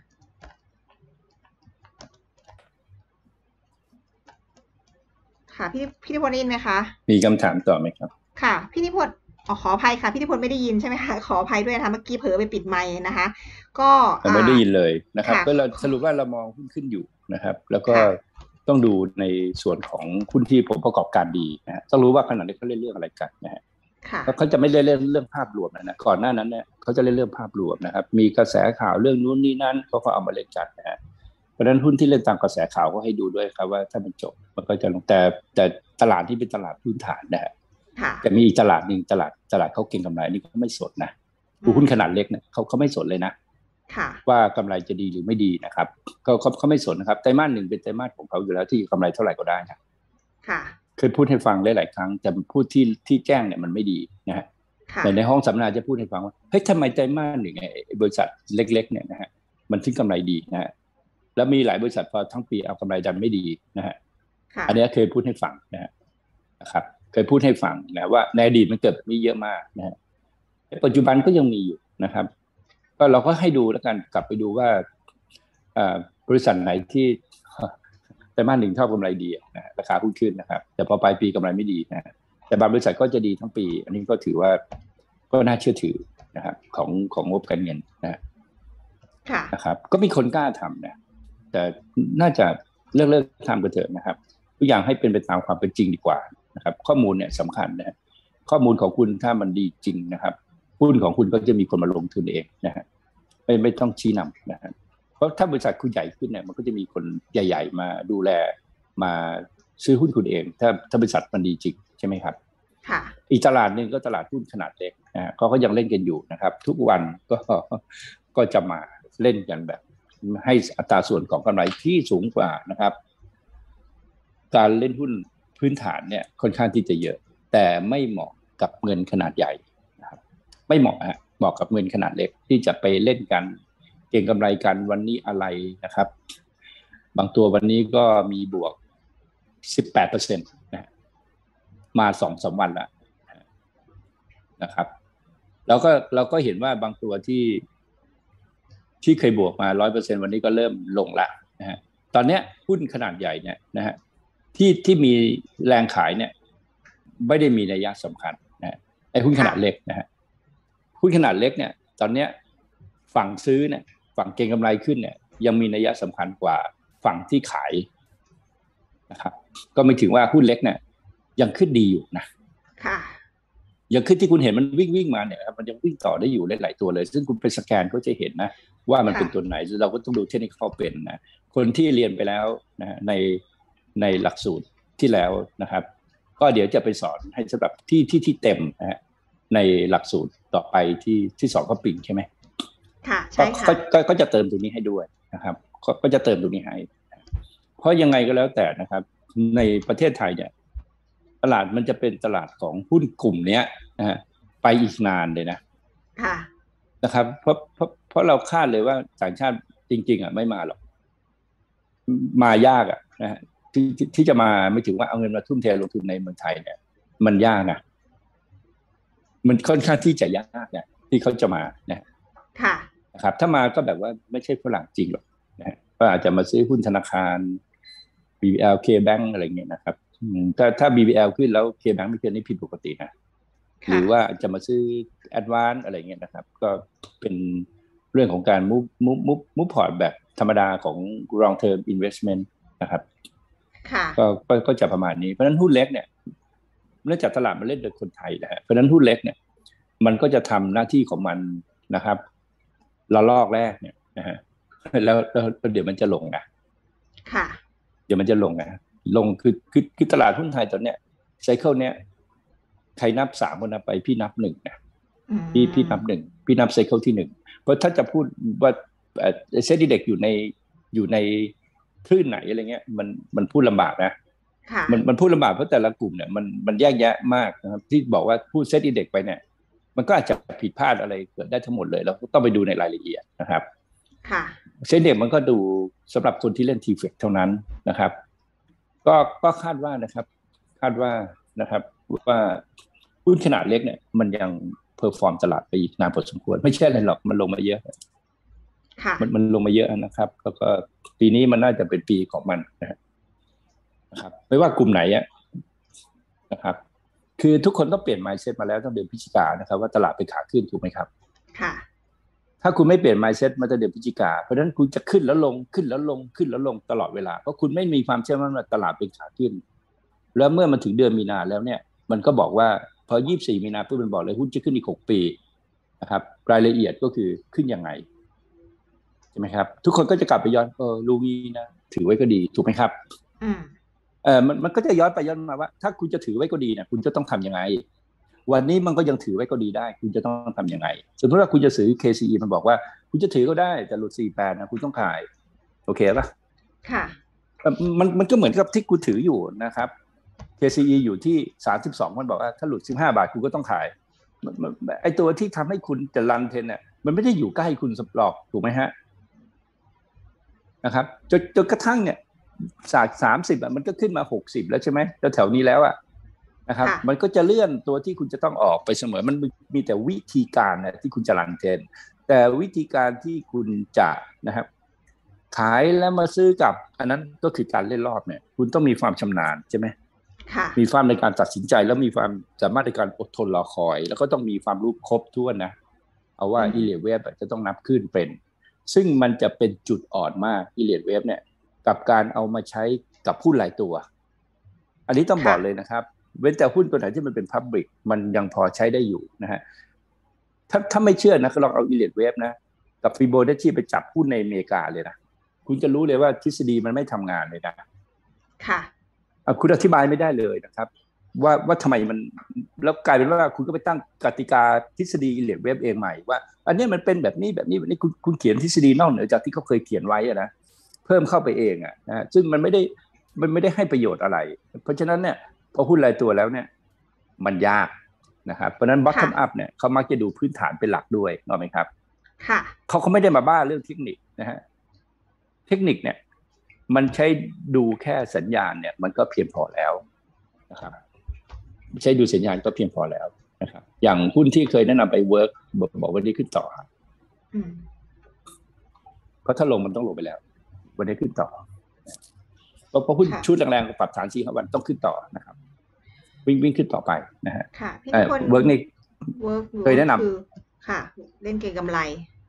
[SPEAKER 1] ค่ะพี่นิพนธ์ได้ยินไหมคะ
[SPEAKER 2] มีคำถามต่อไหมครับ
[SPEAKER 1] ค่ะพี่นิพนธ์ขออภัยค่ะพี่นิพนธ์ไม่ได้ยินใช่ไหมคะขออภัยด้วยนะคะเมื่อกี้เผลอไปปิดไมค์นะคะก็
[SPEAKER 2] ไม่ได้ยินเลยนะครับก็เราสรุปว่าเรามองหุ้นขึ้นอยู่นะครับแล้วก็ต้องดูในส่วนของหุ้นที่ผลประกอบการดีนะต้องรู้ว่าขณะนี้เขาเล่นเรื่องอะไรกันนะฮะเขาจะไม่เล่นเรื่องภาพรวมนะก่อนหน้านั้นเนี่ยเขาจะเล่นเรื่องภาพรวมนะครับมีกระแสข่าวเรื่องนู้นนี่นั่นเขาก็เอามาเล่นกันนะฮะเพราะฉะนั้นหุ้นที่เล่นตามกระแสข่าวก็ให้ดูด้วยครับว่าถ้ามันจบมันก็จะลงแต่ตลาดที่เป็นตลาดพื้นฐานนะฮะจะมีอีกตลาดหนึ่งตลาดเขาเก็งกำไรนี่เขาไม่สนนะหุ้นขนาดเล็กเนี่ยเขาไม่สนเลยนะว่ากำไรจะดีหรือไม่ดีนะครับเขาไม่สนนะครับไตรมาส 1เป็นไตรมาสของเขาอยู่แล้วที่กำไรเท่าไหร่ก็ได้นะเคยพูดให้ฟังหลายๆครั้งแต่พูดที่แจ้งเนี่ยมันไม่ดีนะฮะในห้องสัมมนาจะพูดให้ฟังว่าเฮ้ยทำไมไตรมาส 1บริษัทเล็กๆเนี่ยนะฮะมันถึงกำไรดีนะฮะแล้วมีหลายบริษัทพอทั้งปีเอากำไรดันไม่ดีนะฮะอันนี้เคยพูดให้ฟังนะครับเคยพูดให้ฟังนะว่าในอดีตมันเกิดแบบนี้เยอะมากนะฮะปัจจุบันก็ยังมีอยู่นะครับก็เราก็ให้ดูแล้วกันกลับไปดูว่าบริษัทไหนที่ไตรมาส 1เท่ากำไรดีนะราคาหุ้นขึ้นนะครับแต่พอปลายปีกำไรไม่ดีนะแต่บางบริษัทก็จะดีทั้งปีอันนี้ก็ถือว่าก็น่าเชื่อถือนะครับของงบการเงินนะครับก็มีคนกล้าทำนะแต่น่าจะเลิกทำกันเถอะนะครับทุกอย่างให้เป็นไปตามความเป็นจริงดีกว่านะครับข้อมูลเนี่ยสำคัญนะข้อมูลของคุณถ้ามันดีจริงนะครับหุ้นของคุณก็จะมีคนมาลงทุนเองนะฮะไม่ต้องชี้นำนะฮะเพราะถ้าบริษัทคุณใหญ่ขึ้นเนี่ยมันก็จะมีคนใหญ่ๆมาดูแลมาซื้อหุ้นคุณเองถ้าบริษัทมันดีจริงใช่ไหมครับอีกตลาดหนึ่งก็ตลาดหุ้นขนาดเล็กนะเขาก็ยังเล่นกันอยู่นะครับทุกวันก็จะมาเล่นกันแบบให้อัตราส่วนของกำไรที่สูงกว่านะครับการเล่นหุ้นพื้นฐานเนี่ยค่อนข้างที่จะเยอะแต่ไม่เหมาะกับเงินขนาดใหญ่นะครับไม่เหมาะเหมาะกับเงินขนาดเล็กที่จะไปเล่นกันเก็งกำไรกันวันนี้อะไรนะครับบางตัววันนี้ก็มีบวก 18% นะมา 2-3 วันแล้วนะครับเราก็เห็นว่าบางตัวที่เคยบวกมา 100% วันนี้ก็เริ่มลงละนะฮะตอนนี้หุ้นขนาดใหญ่เนี่ยนะฮะที่มีแรงขายเนี่ยไม่ได้มีนัยสำคัญนะไอ้หุ้นขนาดเล็กนะฮะหุ้นขนาดเล็กเนี่ยตอนนี้ฝั่งซื้อเนี่ยฝั่งเก็งกำไรขึ้นเนี่ยยังมีนัยสำคัญกว่าฝั่งที่ขายนะครับก็ไม่ถึงว่าหุ้นเล็กเนี่ยยังขึ้นดีอยู่นะยังขึ้นที่คุณเห็นมันวิ่งมาเนี่ยครับมันยังวิ่งต่อได้อยู่หลายๆตัวเลยซึ่งคุณไปสแกนก็จะเห็นนะว่ามันเป็นตัวไหนเราก็ต้องดูเทคนิคเป็นนะคนที่เรียนไปแล้วนะในหลักสูตรที่แล้วนะครับก็เดี๋ยวจะไปสอนให้สำหรับที่เต็มนะฮะในหลักสูตรต่อไปที่สอนก็ปิ่งใช่ไหมค่ะใช่ค่ะก็จะเติมตรงนี้ให้ด้วยนะครับก็จะเติมตรงนี้ให้เพราะยังไงก็แล้วแต่นะครับในประเทศไทยเนี่ยตลาดมันจะเป็นตลาดของหุ้นกลุ่มนี้นะฮะไปอีกนานเลยนะนะครับเพราะเราคาดเลยว่าต่างชาติจริงๆไม่มาหรอกมายากนะฮะที่จะมาไม่ถึงว่าเอาเงินมาทุ่มเทลงทุนในเมืองไทยเนี่ยมันยากนะมันค่อนข้างที่จะยากเนี่ยที่เขาจะมานะครับถ้ามาก็แบบว่าไม่ใช่ฝรั่งจริงหรอกนะก็อาจจะมาซื้อหุ้นธนาคาร BBL K-Bank อะไรเงี้ยนะครับถ้า BBL ขึ้นแล้ว K-Bank ไม่ขึ้นนี่ผิดปกตินะหรือว่าจะมาซื้อ Advance อะไรเงี้ยนะครับก็เป็นเรื่องของการมุฟพอร์ตแบบธรรมดาของ long term investment นะครับก็จะประมาณนี้เพราะฉะนั้นหุ้นเล็กเนี่ยเนื่องจากตลาดมันเล่นโดยคนไทยนะฮะเพราะฉะนั้นหุ้นเล็กเนี่ยมันก็จะทำหน้าที่ของมันนะครับระลอกแรกเนี่ยนะฮะแล้วเดี๋ยวมันจะลงนะ
[SPEAKER 1] ค่ะ
[SPEAKER 2] เดี๋ยวมันจะลงนะลงคือตลาดหุ้นไทยตอนเนี้ยไซเคิลเนี้ยใครนับสามคนนับไปพี่นับหนึ่งนะพี่นับหนึ่งพี่นับไซเคิลที่หนึ่งเพราะถ้าจะพูดว่าเซ็นดีเด็กอยู่ในคลื่นไหนอะไรเงี้ยมันพูดลำบากนะมันพูดลำบากเพราะแต่ละกลุ่มเนี่ยมันแยกแยะมากนะครับที่บอกว่าพูดเซ็นดีเด็กไปเนี่ยมันก็อาจจะผิดพลาดอะไรเกิดได้ทั้งหมดเลยเราต้องไปดูในรายละเอียดนะครับเซ็นเด็กมันก็ดูสำหรับคนที่เล่นทีเฟกเท่านั้นนะครับก็คาดว่านะครับว่าหุ้นขนาดเล็กเนี่ยมันยังเพอร์ฟอร์มตลาดไปอีกนานพอสมควรไม่ใช่อะไรหรอกมันลงมาเยอะมันลงมาเยอะนะครับแล้วก็ปีนี้มันน่าจะเป็นปีของมันนะครับไม่ว่ากลุ่มไหนนะครับคือทุกคนต้องเปลี่ยน mindset มาแล้วตั้งแต่เดือนพฤศจิกายนนะครับว่าตลาดเป็นขาขึ้นถูกไหมครับ
[SPEAKER 1] ค่ะ
[SPEAKER 2] ถ้าคุณไม่เปลี่ยน mindset มาตั้งแต่เดือนพฤศจิกายนเพราะฉะนั้นคุณจะขึ้นแล้วลงขึ้นแล้วลงขึ้นแล้วลงตลอดเวลาเพราะคุณไม่มีความเชื่อมั่นว่าตลาดเป็นขาขึ้นแล้วเมื่อมันถึงเดือนมีนาแล้วเนี่ยมันก็บอกว่าพอ24มีนาปุ๊บมันบอกเลยหุ้นจะขึ้นอีก6 ปีนะครับรายละเอียดก็คือขึ้นยังไงใช่ไหมครับทุกคนก็จะกลับไปย้อนรู้งี้นะถือไว้ก็ดีถูกไหมครับมันก็จะย้อนไปย้อนมาว่าถ้าคุณจะถือไว้ก็ดีเนี่ยคุณจะต้องทำยังไงวันนี้มันก็ยังถือไว้ก็ดีได้คุณจะต้องทำยังไงสมมติว่าคุณจะซื้อ KCE มันบอกว่าคุณจะถือก็ได้แต่หลุด48นะคุณต้องขายโอเคป่ะ
[SPEAKER 1] ค่ะ
[SPEAKER 2] มันก็เหมือนกับที่คุณถืออยู่นะครับ KCE อยู่ที่32มันบอกว่าถ้าหลุด15 บาทคุณก็ต้องขายไอตัวที่ทำให้คุณจะรันเทรนเนี่ยมันไม่ได้อยู่ใกล้คุณสับหลอกถูกไหมฮะนะครับจนกระทั่งเนี่ยจาก30มันก็ขึ้นมา60แล้วใช่ไหมแล้วแถวนี้แล้วนะครับมันก็จะเลื่อนตัวที่คุณจะต้องออกไปเสมอมันมีแต่วิธีการนะที่คุณจะรันเทรนแต่วิธีการที่คุณจะนะครับขายแล้วมาซื้อกับอันนั้นก็คือการเล่นรอบเนี่ยคุณต้องมีความชำนาญใช่ไหมมีความในการตัดสินใจแล้วมีความสามารถในการอดทนรอคอยแล้วก็ต้องมีความรู้ครบถ้วนนะเอาว่าอีเลียดเวฟจะต้องนับขึ้นเป็นซึ่งมันจะเป็นจุดอ่อนมากอีเลียดเวฟเนี่ยกับการเอามาใช้กับหุ้นหลายตัวอันนี้ต้องบอกเลยนะครับเว้นแต่หุ้นตัวไหนที่มันเป็น Public มันยังพอใช้ได้อยู่นะฮะถ้าไม่เชื่อนะก็ลองเอาอีเลียดเวฟนะกับฟิโบนัชชีไปจับหุ้นในอเมริกาเลยนะคุณจะรู้เลยว่าทฤษฎีมันไม่ทำงานเลยนะ
[SPEAKER 1] ค่ะ
[SPEAKER 2] คุณอธิบายไม่ได้เลยนะครับว่าทำไมมันแล้วกลายเป็นว่าคุณก็ไปตั้งกติกาทฤษฎีอีเลียดเวฟเองใหม่ว่าอันนี้มันเป็นแบบนี้คุณเขียนทฤษฎีนอกเหนือจากที่เขาเคยเขียนไว้นะเพิ่มเข้าไปเองนะซึ่งมันไม่ได้ให้ประโยชน์อะไรเพราะฉะนั้นเนี่ยพอหุ้นรายตัวแล้วเนี่ยมันยากนะครับเพราะนั้น bottom up เนี่ยเขามักจะดูพื้นฐานเป็นหลักด้วยถูกไหมครับเขาไม่ได้มาบ้าเรื่องเทคนิคนะฮะเทคนิคเนี่ยมันใช้ดูแค่สัญญาณเนี่ยมันก็เพียงพอแล้วนะครับใช้ดูสัญญาณก็เพียงพอแล้วนะครับอย่างหุ้นที่เคยแนะนำไปเวิร์กบอกวันนี้ขึ้นต่อเพราะถ้าลงมันต้องลงไปแล้ววันนี้ขึ้นต่อเพราะหุ้นชุดแรงๆปรับฐาน4 วันต้องขึ้นต่อนะครับวิ่งขึ้นต่อไปนะฮะเวิร์กนี่เคยแนะน
[SPEAKER 1] ำค่ะเล่นเก็งกำไร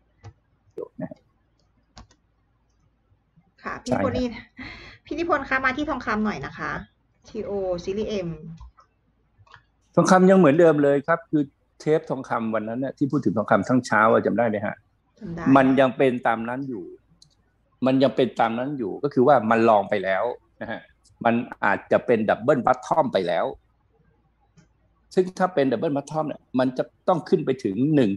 [SPEAKER 1] ค่ะพี่นิพนธ์คะมาที่ทองคำหน่อยนะคะ TO ซีรีส์ M
[SPEAKER 2] ทองคำยังเหมือนเดิมเลยครับคือเทปทองคำวันนั้นเนี่ยที่พูดถึงทองคำทั้งเช้าจำได้ไหมฮะมันยังเป็นตามนั้นอยู่ก็คือว่ามันลองไปแล้วนะฮะมันอาจจะเป็นดับเบิลบัตทอมไปแล้วซึ่งถ้าเป็นดับเบิลบัตทอมเนี่ยมันจะต้องขึ้นไปถึง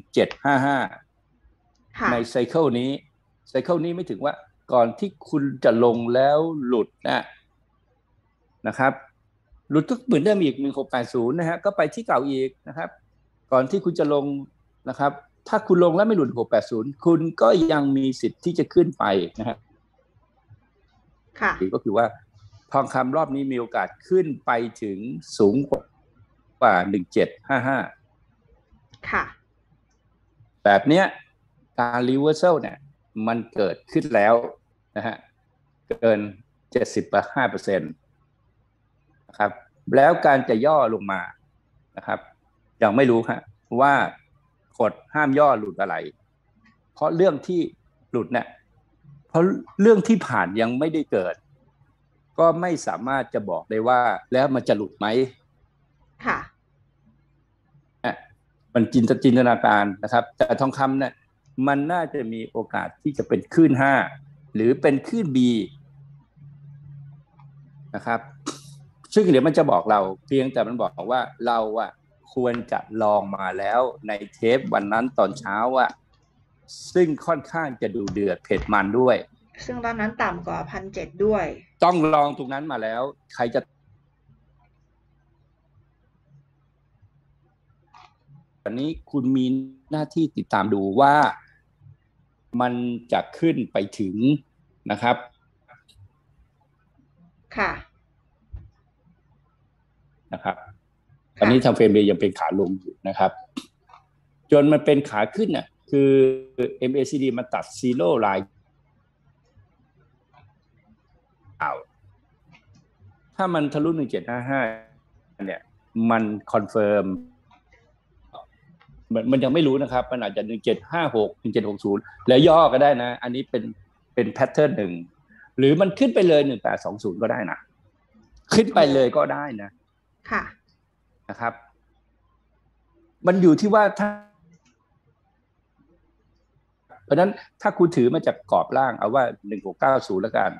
[SPEAKER 2] 1755ในไซเคิลนี้ไม่ถึงว่าก่อนที่คุณจะลงแล้วหลุดนะครับหลุดก็เหมือนเดิมอีก1680นะฮะก็ไปที่เก่าอีกนะครับก่อนที่คุณจะลงนะครับถ้าคุณลงแล้วไม่หลุด1680คุณก็ยังมีสิทธิ์ที่จะขึ้นไปนะฮะ
[SPEAKER 1] ค่ะ
[SPEAKER 2] ก็คือว่าทองคำรอบนี้มีโอกาสขึ้นไปถึงสูงกว่า1755
[SPEAKER 1] ค่ะ
[SPEAKER 2] แบบเนี้ยการ reversal เนี่ยมันเกิดขึ้นแล้วนะฮะเกิน 75% นะครับแล้วการจะย่อลงมานะครับยังไม่รู้ฮะว่ากฎห้ามย่อหลุดอะไรเพราะเรื่องที่หลุดเนี่ยเพราะเรื่องที่ผ่านยังไม่ได้เกิดก็ไม่สามารถจะบอกได้ว่าแล้วมันจะหลุดไหม
[SPEAKER 1] ค่ะ
[SPEAKER 2] มันจินตนาการนะครับแต่ทองคำเนี่ยมันน่าจะมีโอกาสที่จะเป็นคลื่น5หรือเป็นคลื่น B นะครับซึ่งเดี๋ยวมันจะบอกเราเพียงแต่มันบอกว่าเราอะควรจะลองมาแล้วในเทปวันนั้นตอนเช้าอะซึ่งค่อนข้างจะดูเดือดเผ็ดมันด้วย
[SPEAKER 1] ซึ่งตอนนั้นต่ำกว่า1,700ด้วย
[SPEAKER 2] ต้องลองตรงนั้นมาแล้วใครจะวันนี้คุณมีหน้าที่ติดตามดูว่ามันจะขึ้นไปถึงนะครับ
[SPEAKER 1] ค่ะ
[SPEAKER 2] นะครับตอนนี้ทางเฟรมเรย์ยังเป็นขาลงอยู่นะครับจนมันเป็นขาขึ้นน่ะคือ MACD มันตัดซีโร่ไลน์ถ้ามันทะลุ1755เนี่ยมันคอนเฟิร์มมันยังไม่รู้นะครับมันอาจจะ1756 1760แล้วย่อก็ได้นะอันนี้เป็นแพทเทิร์นหนึ่งหรือมันขึ้นไปเลย1820ก็ได้นะขึ้นไปเลยก็ได้นะ
[SPEAKER 1] ค่ะ
[SPEAKER 2] นะครับมันอยู่ที่ว่าถ้าเพราะนั้นถ้าคุณถือมาจากกรอบล่างเอาว่า1690แล้วกัน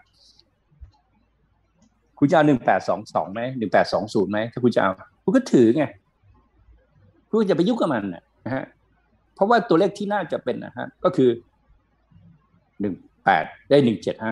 [SPEAKER 2] คุณจะเอา1822ไหม1820ไหมถ้าคุณจะเอาคุณก็ถือไงคุณจะไปยุ่งกับมันนะฮะเพราะว่าตัวเลขที่น่าจะเป็นนะฮะก็คือ18ได้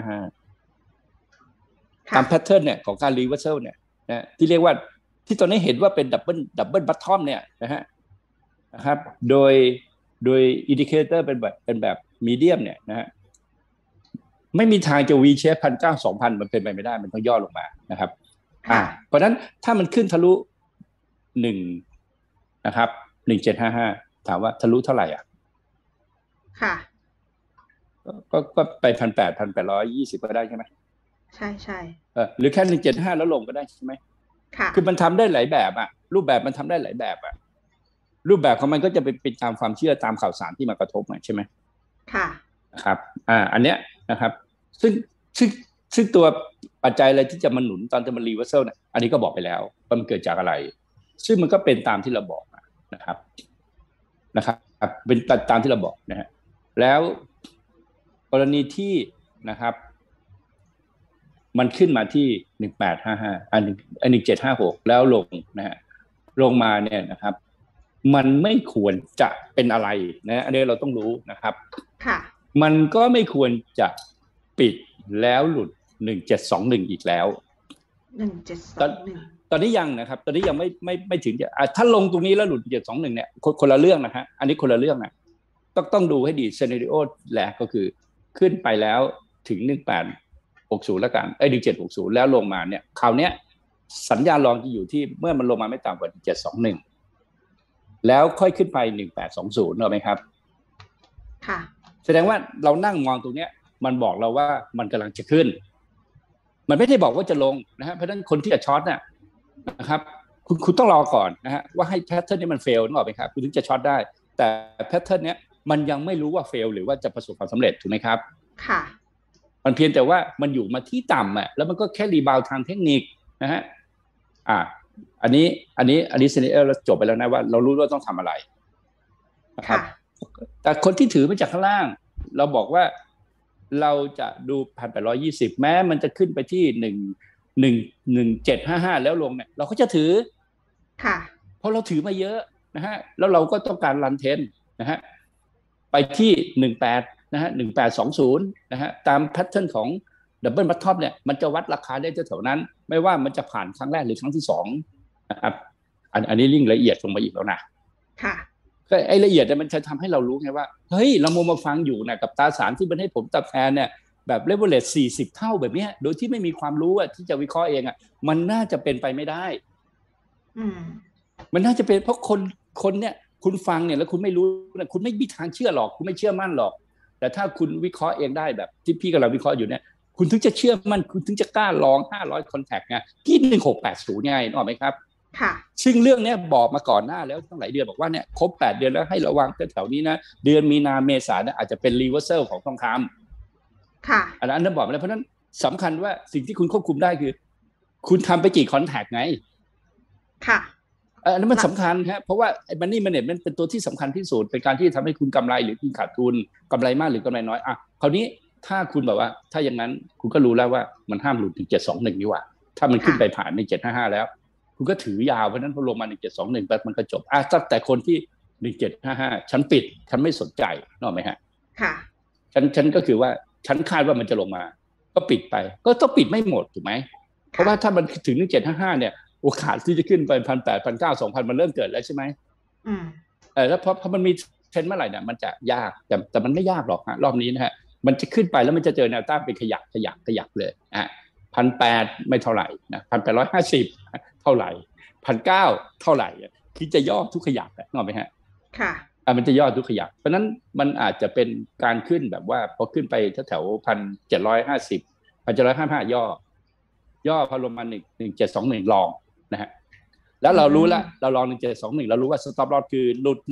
[SPEAKER 2] 1755ตามแพทเทิร์นเนี่ยของการรีเวอร์เซลเนี่ยนะที่เรียกว่าที่ตอนนี้เห็นว่าเป็นดับเบิลบัตทอมเนี่ยนะครับโดยอินดิเคเตอร์เป็นแบบมีเดียมเนี่ยนะฮะไม่มีทางจะ V shape 1,900 2,000มันเป็นไปไม่ได้มันต้องย่อลงมานะครับเพราะฉะนั้นถ้ามันขึ้นทะลุ1นะครับ1755ถามว่าทะลุเท่าไหร่อ่ะ
[SPEAKER 1] ค่ะ
[SPEAKER 2] ก็ไป1,800 1,820ก็ได้ใช่ไหม
[SPEAKER 1] ใช่
[SPEAKER 2] หรือแค่175แล้วลงก็ได้ใช่ไหมค่ะคือมันทำได้หลายแบบอ่ะรูปแบบมันทำได้หลายแบบอ่ะรูปแบบของมันก็จะเป็นตามความเชื่อตามข่าวสารที่มากระทบใช่ไหมค่ะนะครับอันเนี้ยนะครับซึ่งตัวปัจจัยอะไรที่จะมาหนุนตอนจะมารีเวอร์เซลเนี่ยอันนี้ก็บอกไปแล้วว่ามันเกิดจากอะไรซึ่งมันก็เป็นตามที่เราบอกนะครับเป็นตามที่เราบอกนะฮะแล้วกรณีที่นะครับมันขึ้นมาที่18551756แล้วลงนะฮะลงมาเนี่ยนะครับมันไม่ควรจะเป็นอะไรนะอันนี้เราต้องรู้นะครับค่ะมันก็ไม่ควรจะปิดแล้วหลุด1721อีกแล้ว1721ตอนนี้ยังนะครับตอนนี้ยังไม่ถึงจะถ้าลงตรงนี้แล้วหลุด1721เนี่ยคนละเรื่องนะฮะอันนี้คนละเรื่องนะต้องดูให้ดีซีนาริโอแรกก็คือขึ้นไปแล้วถึง1860แล้วกัน1760แล้วลงมาเนี่ยคราวเนี้ยสัญญาณรองจะอยู่ที่เมื่อมันลงมาไม่ต่ำกว่า1721แล้วค่อยขึ้นไป1820ถูกไหมครับค่ะแสดงว่าเรานั่งมองตรงเนี้ยมันบอกเราว่ามันกำลังจะขึ้นมันไม่ได้บอกว่าจะลงนะฮะเพราะฉะนั้นคนที่จะช็อตนะครับคุณต้องรอก่อนนะฮะว่าให้แพทเทิร์นนี้มันเฟลนึกออกไหมครับคุณถึงจะช็อตได้แต่แพทเทิร์นนี้มันยังไม่รู้ว่าเฟลหรือว่าจะประสบความสำเร็จถูกไหมครับค่ะมันเพียงแต่ว่ามันอยู่มาที่ต่ำแล้วมันก็แค่รีบาวทางเทคนิคนะฮะอันนี้ซีเนียร์เราจบไปแล้วนะว่าเรารู้ว่าต้องทำอะไรนะครับแต่คนที่ถือมาจากข้างล่างเราบอกว่าเราจะดู1,820แม้มันจะขึ้นไปที่1755แล้วลงเนี่ยเราก็จะถือค่ะเพราะเราถือมาเยอะนะฮะแล้วเราก็ต้องการรันเทนนะฮะไปที่18นะฮะ1820นะฮะตามแพทเทิร์นของดับเบิลบัตทอมเนี่ยมันจะวัดราคาได้แถวนั้นไม่ว่ามันจะผ่านครั้งแรกหรือครั้งที่2นะครับอันนี้ยิ่งละเอียดลงมาอีกแล้วนะค่ะก็ไอ้ละเอียดเนี่ยมันจะทำให้เรารู้ไงว่าเฮ้ยเรามาฟังอยู่นะกับตราสารที่มันให้ผมตอบแทนเนี่ยแบบเลเวลเลท40เท่าแบบนี้โดยที่ไม่มีความรู้ที่จะวิเคราะห์เองมันน่าจะเป็นไปไม่ได้มันน่าจะเป็นเพราะคนเนี่ยคุณฟังเนี่ยแล้วคุณไม่รู้เนี่ยคุณไม่มีทางเชื่อหรอกคุณไม่เชื่อมั่นหรอกแต่ถ้าคุณวิเคราะห์เองได้แบบที่พี่กำลังวิเคราะห์อยู่เนี่ยคุณถึงจะเชื่อมั่นคุณถึงจะกล้าลอง500คอนแทคไงที่1680ไงนึกออกไหมครับค่ะซึ่งเรื่องนี้บอกมาก่อนหน้าแล้วตั้งหลายเดือนบอกว่าเนี่ยครบ8เดือนแล้วให้ระวังแถวนี้นะเดือนมีนาเมษาเนี่ยอาจจะเป็นรีเวอร์เซลของทองคำค่ะอันนั้นบอกมาแล้วเพราะนั้นสำคัญว่าสิ่งที่คุณควบคุมได้คือคุณทำไปกี่คอนแทคไงค่ะอันนั้นมันสำคัญครับเพราะว่าไอ้ money management เป็นตัวที่สำคัญที่สุดเป็นการที่ทำให้คุณกำไรหรือคุณขาดทุนกำไรมากหรือกำไรน้อยอ่ะคราวนี้ถ้าคุณแบบว่าถ้าอย่างนั้นคุณก็รู้แล้วว่ามันห้ามหลุดถึง721นี่หว่าถ้ามันขึ้นไปผ่าน1755แล้วคุณก็ถือยาวเพราะนั้นพอลงมา1721ปั๊บมันก็จบแต่คนที่1755ฉันปิดฉันไม่สนใจนึกออกไหมฮะ
[SPEAKER 1] ค่ะ
[SPEAKER 2] ฉันก็คือว่าฉันคาดว่ามันจะลงมาก็ปิดไปก็ต้องปิดไม่หมดถูกไหมเพราะว่าถ้ามันถึง1755เนี่ยโอกาสที่จะขึ้นไป1,800 1,900 2,000มันเริ่มเกิดแล้วใช่ไหมแล้วพอมันมีเทรนด์เมื่อไหร่เนี่ยมันจะยากแต่มันไม่ยากหรอกฮะรอบนี้นะฮะมันจะขึ้นไปแล้วมันจะเจอแนวต้านเป็นขยักเลย1,800ไม่เท่าไหร่นะ1,850เท่าไหร่1,900เท่าไหร่คิดจะย่อทุกขยักนึกออกไหมฮะ
[SPEAKER 1] ค่ะ
[SPEAKER 2] มันจะย่อทุกขยักเพราะนั้นมันอาจจะเป็นการขึ้นแบบว่าพอขึ้นไปแถว1,750 1,755ย่อพอลงมา1721ลองนะฮะแล้วเรารู้แล้วเราลอง1721เรารู้ว่า stop loss คือหลุด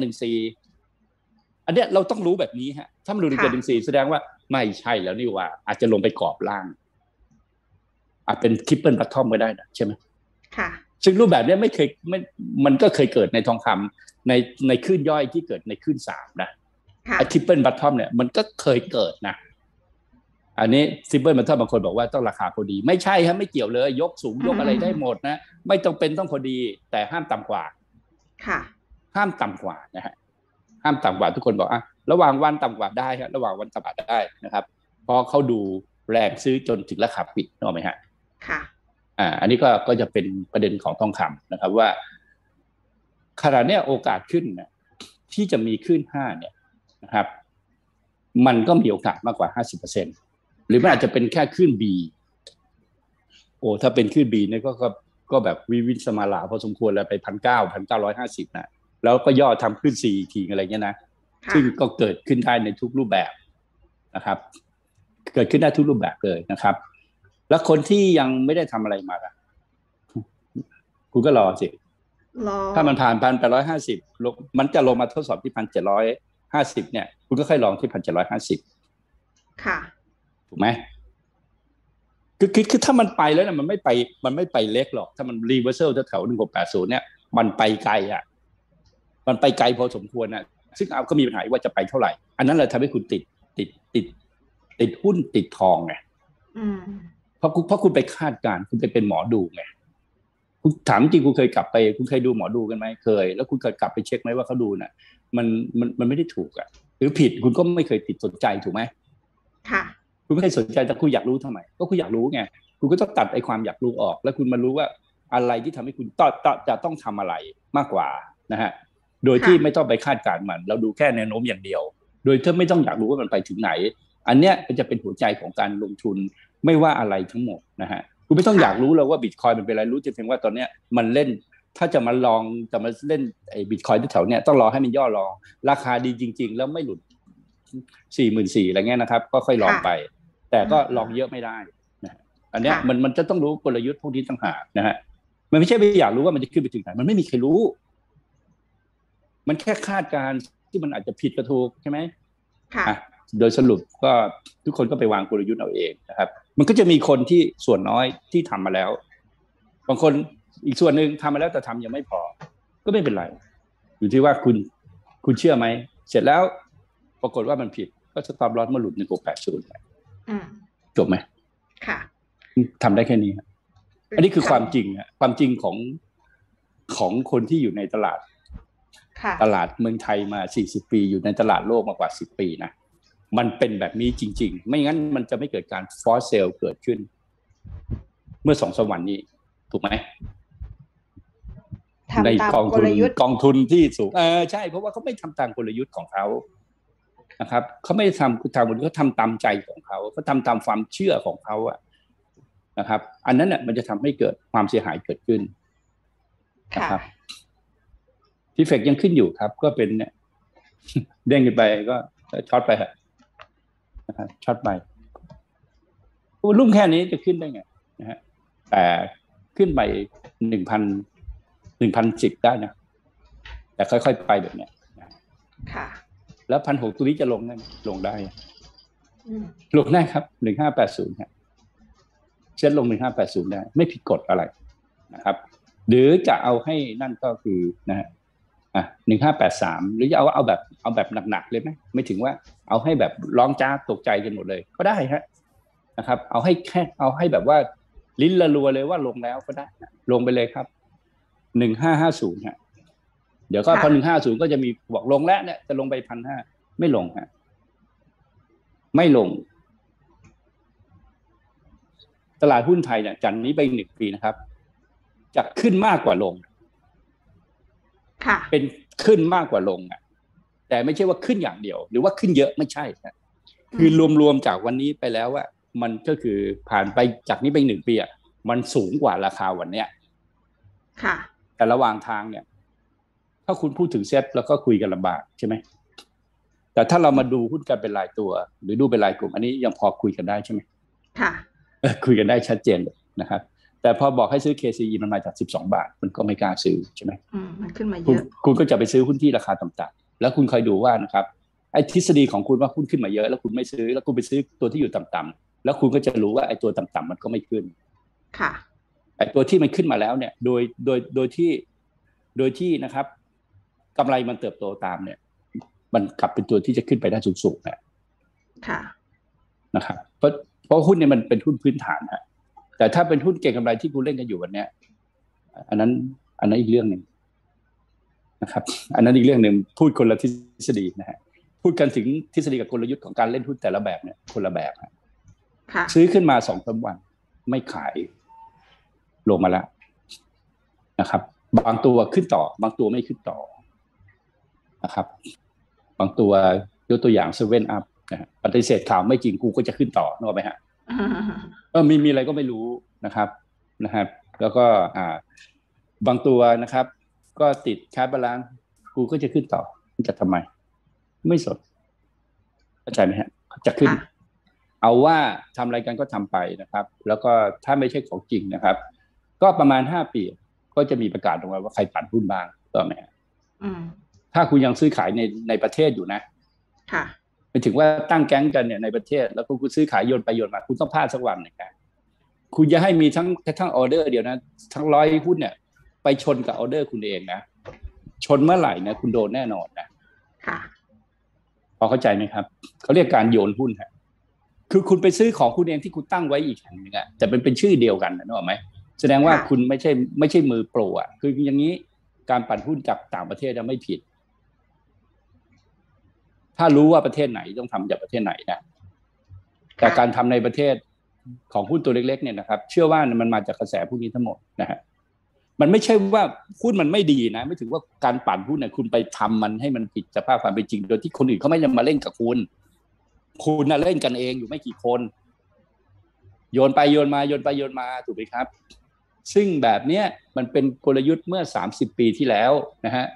[SPEAKER 2] 1714อันเนี้ยเราต้องรู้แบบนี้ฮะถ้ามันหลุด1714แสดงว่าไม่ใช่แล้วนี่ว่าอาจจะลงไปกรอบล่างอาจเป็น triple bottom ก็ได้นะใช่ไหม
[SPEAKER 1] ค่ะ
[SPEAKER 2] ซึ่งรูปแบบนี้มันก็เคยเกิดในทองคำในคลื่นย่อยที่เกิดในคลื่น3นะtriple bottom เนี่ยมันก็เคยเกิดนะอันนี้ซิมเปิลมันถ้าบางคนบอกว่าต้องราคาพอดีไม่ใช่ครับไม่เกี่ยวเลยยกสูงยกอะไรได้หมดนะไม่ต้องเป็นต้องพอดีแต่ห้ามต่ำกว่า
[SPEAKER 1] ค่ะ
[SPEAKER 2] ห้ามต่ำกว่านะฮะห้ามต่ำกว่าทุกคนบอกระหว่างวันต่ำกว่าได้ครับระหว่างวันต่ำกว่าได้นะครับเพราะเขาดูแรงซื้อจนถึงราคาปิดนึกออกไหมฮะ
[SPEAKER 1] ค่ะ
[SPEAKER 2] อันนี้ก็จะเป็นประเด็นของทองคำนะครับว่าขณะนี้โอกาสขึ้นนะที่จะมีขึ้น5เนี่ยนะครับมันก็มีโอกาสมากกว่า 50%หรือมันอาจจะเป็นแค่ขึ้น B ถ้าเป็นขึ้น B เนี่ยก็แบบวิสมาลาพอสมควรแล้วไป1,950นะแล้วก็ย่อทำขึ้น4อีกทีอะไรเงี้ยนะซึ่งก็เกิดขึ้นได้ในทุกรูปแบบนะครับเกิดขึ้นได้ทุกรูปแบบเลยนะครับแล้วคนที่ยังไม่ได้ทำอะไรมาล่ะคุณก็รอสิถ้ามันผ่าน1,850มันจะลงมาทดสอบที่1,750เนี่ยคุณก็ค่อยลองที่1,750
[SPEAKER 1] ค่ะ
[SPEAKER 2] ถูกไหมคือถ้ามันไปแล้วนะมันไม่ไปเล็กหรอกถ้ามันรีเวอร์เซลแถว1680เนี่ยมันไปไกลอ่ะมันไปไกลพอสมควรนะซึ่งก็มีปัญหาว่าจะไปเท่าไหร่อันนั้นแหละทำให้คุณติดหุ้นติดทองไงเพราะคุณไปคาดการณ์คุณไปเป็นหมอดูไงคุณถามจริงคุณเคยดูหมอดูกันไหมเคยแล้วคุณเคยกลับไปเช็คไหมว่าเขาดูน่ะมันไม่ได้ถูกอ่ะหรือผิดคุณก็ไม่เคยติดสนใจถูกไหม
[SPEAKER 1] ค่ะ
[SPEAKER 2] คุณไม่เคยสนใจแต่คุณอยากรู้ทำไมก็คุณอยากรู้ไงคุณก็ต้องตัดไอ้ความอยากรู้ออกแล้วคุณมารู้ว่าอะไรที่ทำให้คุณจะต้องทำอะไรมากกว่านะฮะโดยที่ไม่ต้องไปคาดการณ์มันเราดูแค่แนวโน้มอย่างเดียวโดยที่ไม่ต้องอยากรู้ว่ามันไปถึงไหนอันเนี้ยมันจะเป็นหัวใจของการลงทุนไม่ว่าอะไรทั้งหมดนะฮะคุณไม่ต้องอยากรู้แล้วว่าบิตคอยน์มันเป็นอะไรรู้เพียงว่าตอนเนี้ยมันเล่นถ้าจะมาเล่นไอ้บิตคอยน์แถวเนี้ยต้องรอให้มันย่อลงราคาดีจริงๆแล้วไม่หลุด44,000อะไรเงี้ยนะครับก็ค่อยลองไปแต่ก็ลองเยอะไม่ได้นะอันเนี้ยมันจะต้องรู้กลยุทธ์พวกนี้ต่างหากนะฮะมันไม่ใช่ไม่อยากรู้ว่ามันจะขึ้นไปถึงไหนมันไม่มีใครรู้มันแค่คาดการณ์ที่มันอาจจะผิดกระถูกใช่ไหมค่ะโดยสรุปก็ทุกคนก็ไปวางกลยุทธ์เอาเองนะครับมันก็จะมีคนที่ส่วนน้อยที่ทำมาแล้วบางคนอีกส่วนหนึ่งทำมาแล้วแต่ทำยังไม่พอก็ไม่เป็นไรอยู่ที่ว่าคุณเชื่อไหมเสร็จแล้วปรากฏว่ามันผิดก็สต็อปลอสมาหลุด1680จบไหม
[SPEAKER 1] ค่ะ
[SPEAKER 2] ทำได้แค่นี้อันนี้คือความจริงความจริงของคนที่อยู่ในตลาดเมืองไทยมา40ปีอยู่ในตลาดโลกมากกว่า10ปีนะมันเป็นแบบนี้จริงๆไม่งั้นมันจะไม่เกิดการฟอร์เซลเกิดขึ้นเมื่อ2-3 วันนี้ถูกไหมในกองทุนที่สูงใช่เพราะว่าเขาไม่ทำตามกลยุทธ์ของเขานะครับเขาไม่ทำเขาทำตามใจของเขาทำตามความเชื่อของเขาอะนะครับอันนั้นเนี่ยมันจะทำให้เกิดความเสียหายเกิดขึ้นนะครับทีเฟกยังขึ้นอยู่ครับก็เป็นเนี่ยเด้งขึ้นไปก็ช็อตไปนะครับช็อตไปรุ่งแค่นี้จะขึ้นได้ไงนะฮะแต่ขึ้นไป1,010ได้นะแต่ค่อยๆไปแบบเนี้ย
[SPEAKER 1] ค่ะ
[SPEAKER 2] แล้ว1,600ตัวนี้จะลงได้ลงได้ครับ1580ฮะเซ็ตลง1580ได้ไม่ผิดกฎอะไรนะครับหรือจะเอาให้นั่นก็คือนะฮะ1583หรือจะเอาแบบหนักๆเลยไหมไม่ถึงว่าเอาให้แบบร้องจ้าตกใจกันหมดเลยก็ได้ฮะนะครับเอาให้แบบว่าลิ้นละรัวเลยว่าลงแล้วก็ได้ลงไปเลยครับ1550ฮะเดี๋ยวก็พอ150ก็จะมีบอกลงแล้วเนี่ยจะลงไป1,500ไม่ลงฮะไม่ลงตลาดหุ้นไทยเนี่ยจากนี้ไป1 ปีนะครับจะขึ้นมากกว่าลงเป็นขึ้นมากกว่าลงแต่ไม่ใช่ว่าขึ้นอย่างเดียวหรือว่าขึ้นเยอะไม่ใช่นะคือรวมๆจากวันนี้ไปแล้วว่ามันก็คือผ่านไปจากนี้ไป1 ปีมันสูงกว่าราคาวันเนี้ยแต่ระหว่างทางเนี่ยถ้าคุณพูดถึงเซ็ตแล้วก็คุยกันลำบากใช่ไหมแต่ถ้าเรามาดูหุ้นกันเป็นรายตัวหรือดูเป็นรายกลุ่มอันนี้ยังพอคุยกันได้ใช่ไหมคุยกันได้ชัดเจนเลยนะครับแต่พอบอกให้ซื้อ KCE มันมาจาก12 บาทมันก็ไม่กล้าซื้อใช่ไหม
[SPEAKER 1] มันขึ้นมาเยอะ
[SPEAKER 2] คุณก็จะไปซื้อหุ้นที่ราคาต่ำๆแล้วคุณคอยดูว่านะครับไอ้ทฤษฎีของคุณว่าหุ้นขึ้นมาเยอะแล้วคุณไม่ซื้อแล้วคุณไปซื้อตัวที่อยู่ต่ำๆแล้วคุณก็จะรู้ว่าไอ้ตัวต่ำๆมันก็ไม่ขึ้นไอ้ตัวที่มันขึ้นมาแล้วเนี่ยโดยที่นะครับกำไรมันเติบโตตามเนี่ยมันกลับเป็นตัวที่จะขึ้นไปได้สูงๆนะครับเพราะหุ้นเนี่ยมันเป็นหุ้นพื้นฐานฮะแต่ถ้าเป็นหุ้นเก็งกำไรที่คุณเล่นกันอยู่วันนี้อันนั้นอีกเรื่องนึงนะครับอันนั้นอีกเรื่องนึงพูดคนละทฤษฎีนะฮะพูดกันถึงทฤษฎีกับกลยุทธ์ของการเล่นหุ้นแต่ละแบบเนี่ยคนละแบบซื้อขึ้นมา2-3 วันไม่ขายลงมาแล้วนะครับบางตัวขึ้นต่อบางตัวไม่ขึ้นต่อนะครับบางตัวยกตัวอย่าง7 up นะฮะปฏิเสธข่าวไม่จริงกูก็จะขึ้นต่อนึกออกไหมฮะมีอะไรก็ไม่รู้นะครับแล้วก็บางตัวนะครับก็ติดแคปบาลานซ์กูก็จะขึ้นต่อจะทำไมไม่สนเข้าใจไหมฮะจะขึ้นเอาว่าทำอะไรกันก็ทำไปนะครับแล้วก็ถ้าไม่ใช่ของจริงนะครับก็ประมาณ5 ปีก็จะมีประกาศออกมาว่าใครปั่นหุ้นบ้างต่อไหมถ้าคุณยังซื้อขายในประเทศอยู่นะไปถึงว่าตั้งแก๊งกันเนี่ยในประเทศแล้วก็คุณซื้อขายโยนไปโยนมาคุณต้องพลาดสักวันนะครับคุณจะให้มีทั้งออเดอร์เดียวนะทั้ง100 หุ้นเนี่ยไปชนกับออเดอร์คุณเองนะชนเมื่อไหร่นะคุณโดนแน่นอนนะพอเข้าใจไหมครับเขาเรียกการโยนหุ้นฮะคือคุณไปซื้อของคุณเองที่คุณตั้งไว้อีกแห่งนึงแต่เป็นชื่อเดียวกันนะนึกออกไหมแสดงว่าคุณไม่ใช่มือโปรคืออย่างนี้การปั่นหุ้นจากต่างประเทศจะไม่ผิดถ้ารู้ว่าประเทศไหนต้องทำจากประเทศไหนนะแต่การทำในประเทศของหุ้นตัวเล็กๆเนี่ยนะครับเชื่อว่ามันมาจากกระแสพวกนี้ทั้งหมดนะฮะมันไม่ใช่ว่าหุ้นมันไม่ดีนะไม่ถึงว่าการปั่นหุ้นเนี่ยคุณไปทำมันให้มันผิดสภาพความเป็นจริงโดยที่คนอื่นเขาไม่ได้มาเล่นกับคุณน่ะเล่นกันเองอยู่ไม่กี่คนโยนไปโยนมาโยนไปโยนมาถูกไหมครับซึ่งแบบเนี้ยมันเป็นกลยุทธ์เมื่อ30 ปีที่แล้วนะฮะ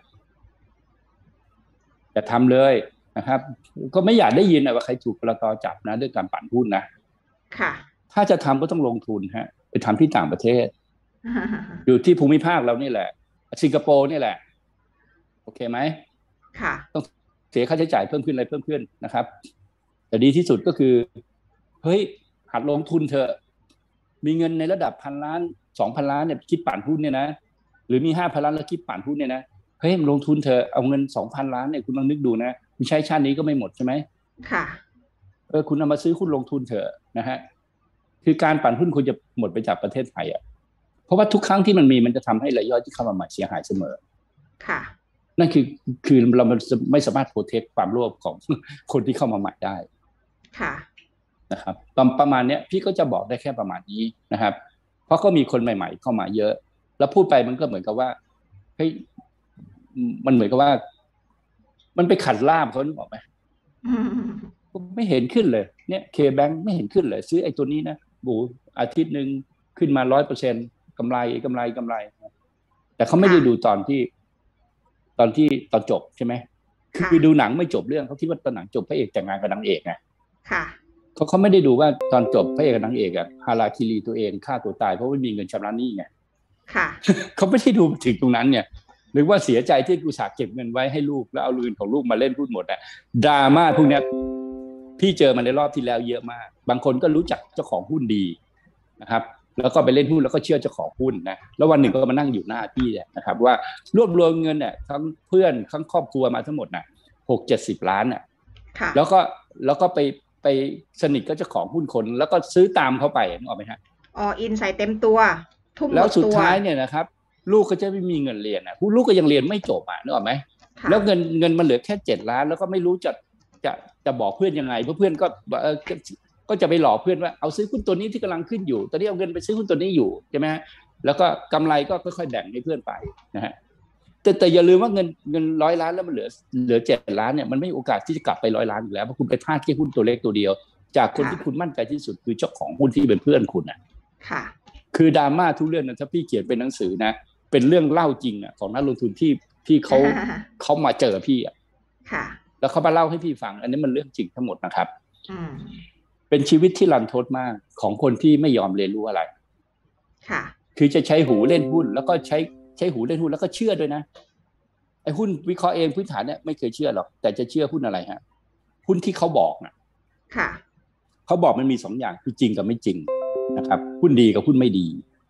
[SPEAKER 2] จะทำเลยนะครับก็ไม่อยากได้ยินว่าใครถูกกลต.จับนะเรื่องการปั่นหุ้นนะถ้าจะทำก็ต้องลงทุนฮะไปทำที่ต่างประเทศอยู่ที่ภูมิภาคเรานี่แหละสิงคโปร์นี่แหละโอเคไหมต้องเสียค่าใช้จ่ายเพิ่มขึ้นอะไรเพิ่มขึ้นนะครับแต่ดีที่สุดก็คือเฮ้ยหัดลงทุนเถอะมีเงินในระดับ1,000 ล้าน 2,000 ล้านเนี่ยคิดปั่นหุ้นเนี่ยนะหรือมี5,000 ล้านแล้วคิดปั่นหุ้นเนี่ยนะเฮ้ยลงทุนเถอะเอาเงิน 2,000 ล้านเนี่ยคุณลองนึกดูนะคุณใช้ชาตินี้ก็ไม่หมดใช่ไหมคุณเอามาซื้อหุ้นลงทุนเถอะนะฮะคือการปั่นหุ้นคุณจะหมดไปจากประเทศไทยเพราะว่าทุกครั้งที่มันจะทำให้รายย่อยที่เข้ามาใหม่เสียหายเสมอนั่นคือเราไม่สามารถโปรเทคความโลภของคนที่เข้ามาใหม่ได้นะครับประมาณนี้พี่ก็จะบอกได้แค่ประมาณนี้นะครับเพราะก็มีคนใหม่ๆเข้ามาเยอะแล้วพูดไปมันก็เหมือนกับว่าเฮ้ยมันเหมือนกับว่ามันไปขัดลาบเขานึกออกไหมไม่เห็นขึ้นเลยเนี่ย K-Bank ไม่เห็นขึ้นเลยซื้อไอ้ตัวนี้นะอาทิตย์นึงขึ้นมา 100% กำไรแต่เขาไม่ได้ดูตอนจบใช่ไหมคือดูหนังไม่จบเรื่องเขาคิดว่าตอนหนังจบพระเอกแต่งงานกับนางเอกไงเขาไม่ได้ดูว่าตอนจบพระเอกกับนางเอกฮาราคิรีตัวเองฆ่าตัวตายเพราะไม่มีเงินชำระหนี้ไงเขาไม่ได้ดูถึงตรงนั้นเนี่ยหรือว่าเสียใจที่กูสาเก็บเงินไว้ให้ลูกแล้วเอาเงินของลูกมาเล่นหุ้นหมดดราม่าพวกนี้พี่เจอมาในรอบที่แล้วเยอะมากบางคนก็รู้จักเจ้าของหุ้นดีนะครับแล้วก็ไปเล่นหุ้นแล้วก็เชื่อเจ้าของหุ้นนะแล้ววันหนึ่งก็มานั่งอยู่หน้าที่นะครับว่ารวบรวมเงินเนี่ยทั้งเพื่อนทั้งครอบครัวมาทั้งหมดนะ60-70 ล้านน่ะแล้วก็ไปสนิทกับเจ้าของหุ้นคนแล้วก็ซื้อตามเขาไปนึกออกไหมฮะ
[SPEAKER 1] อินใส่เต็มตัวทุ่มหมดตัว
[SPEAKER 2] แล้วสุดท้ายเนี่ยนะครับลูกก็จะไม่มีเงินเรียนนะลูกก็ยังเรียนไม่จบนึกออกไหมแล้วเงินมันเหลือแค่7 ล้านแล้วก็ไม่รู้จะบอกเพื่อนยังไงเพราะเพื่อนก็จะไปหลอกเพื่อนว่าเอาซื้อหุ้นตัวนี้ที่กำลังขึ้นอยู่ตอนนี้เอาเงินไปซื้อหุ้นตัวนี้อยู่ใช่ไหมแล้วก็กำไรก็ค่อยๆแบ่งให้เพื่อนไปนะฮะแต่อย่าลืมว่าเงิน100 ล้านแล้วมันเหลือ7 ล้านเนี่ยมันไม่มีโอกาสที่จะกลับไป100 ล้านอยู่แล้วเพราะคุณไปพลาดแค่หุ้นตัวเล็กตัวเดียวจากคนที่คุณมั่นใจที่สุดคือเจ้าของหุ้นที่เป็นเพื่อนคุณ
[SPEAKER 1] ค่ะ
[SPEAKER 2] คือดราม่าทุกเรื่องนะถ้าพี่เขียนเป็นหนังสือนะเป็นเรื่องเล่าจริงของนักลงทุนที่เขามาเจอพี่
[SPEAKER 1] ค่ะ
[SPEAKER 2] แล้วเขามาเล่าให้พี่ฟังอันนี้มันเรื่องจริงทั้งหมดนะครับเป็นชีวิตที่รันทดมากของคนที่ไม่ยอมเรียนรู้อะไร
[SPEAKER 1] ค่ะ
[SPEAKER 2] คือจะใช้หูเล่นหุ้นแล้วก็ใช้หูเล่นหุ้นแล้วก็เชื่อด้วยนะไอ้หุ้นวิเคราะห์เองพื้นฐานเนี่ยไม่เคยเชื่อหรอกแต่จะเชื่อหุ้นอะไรฮะหุ้นที่เขาบอกนะ
[SPEAKER 1] ค่ะ
[SPEAKER 2] เขาบอกมันมี2 อย่างคือจริงกับไม่จริงนะครับหุ้นดีกับหุ้นไม่ดี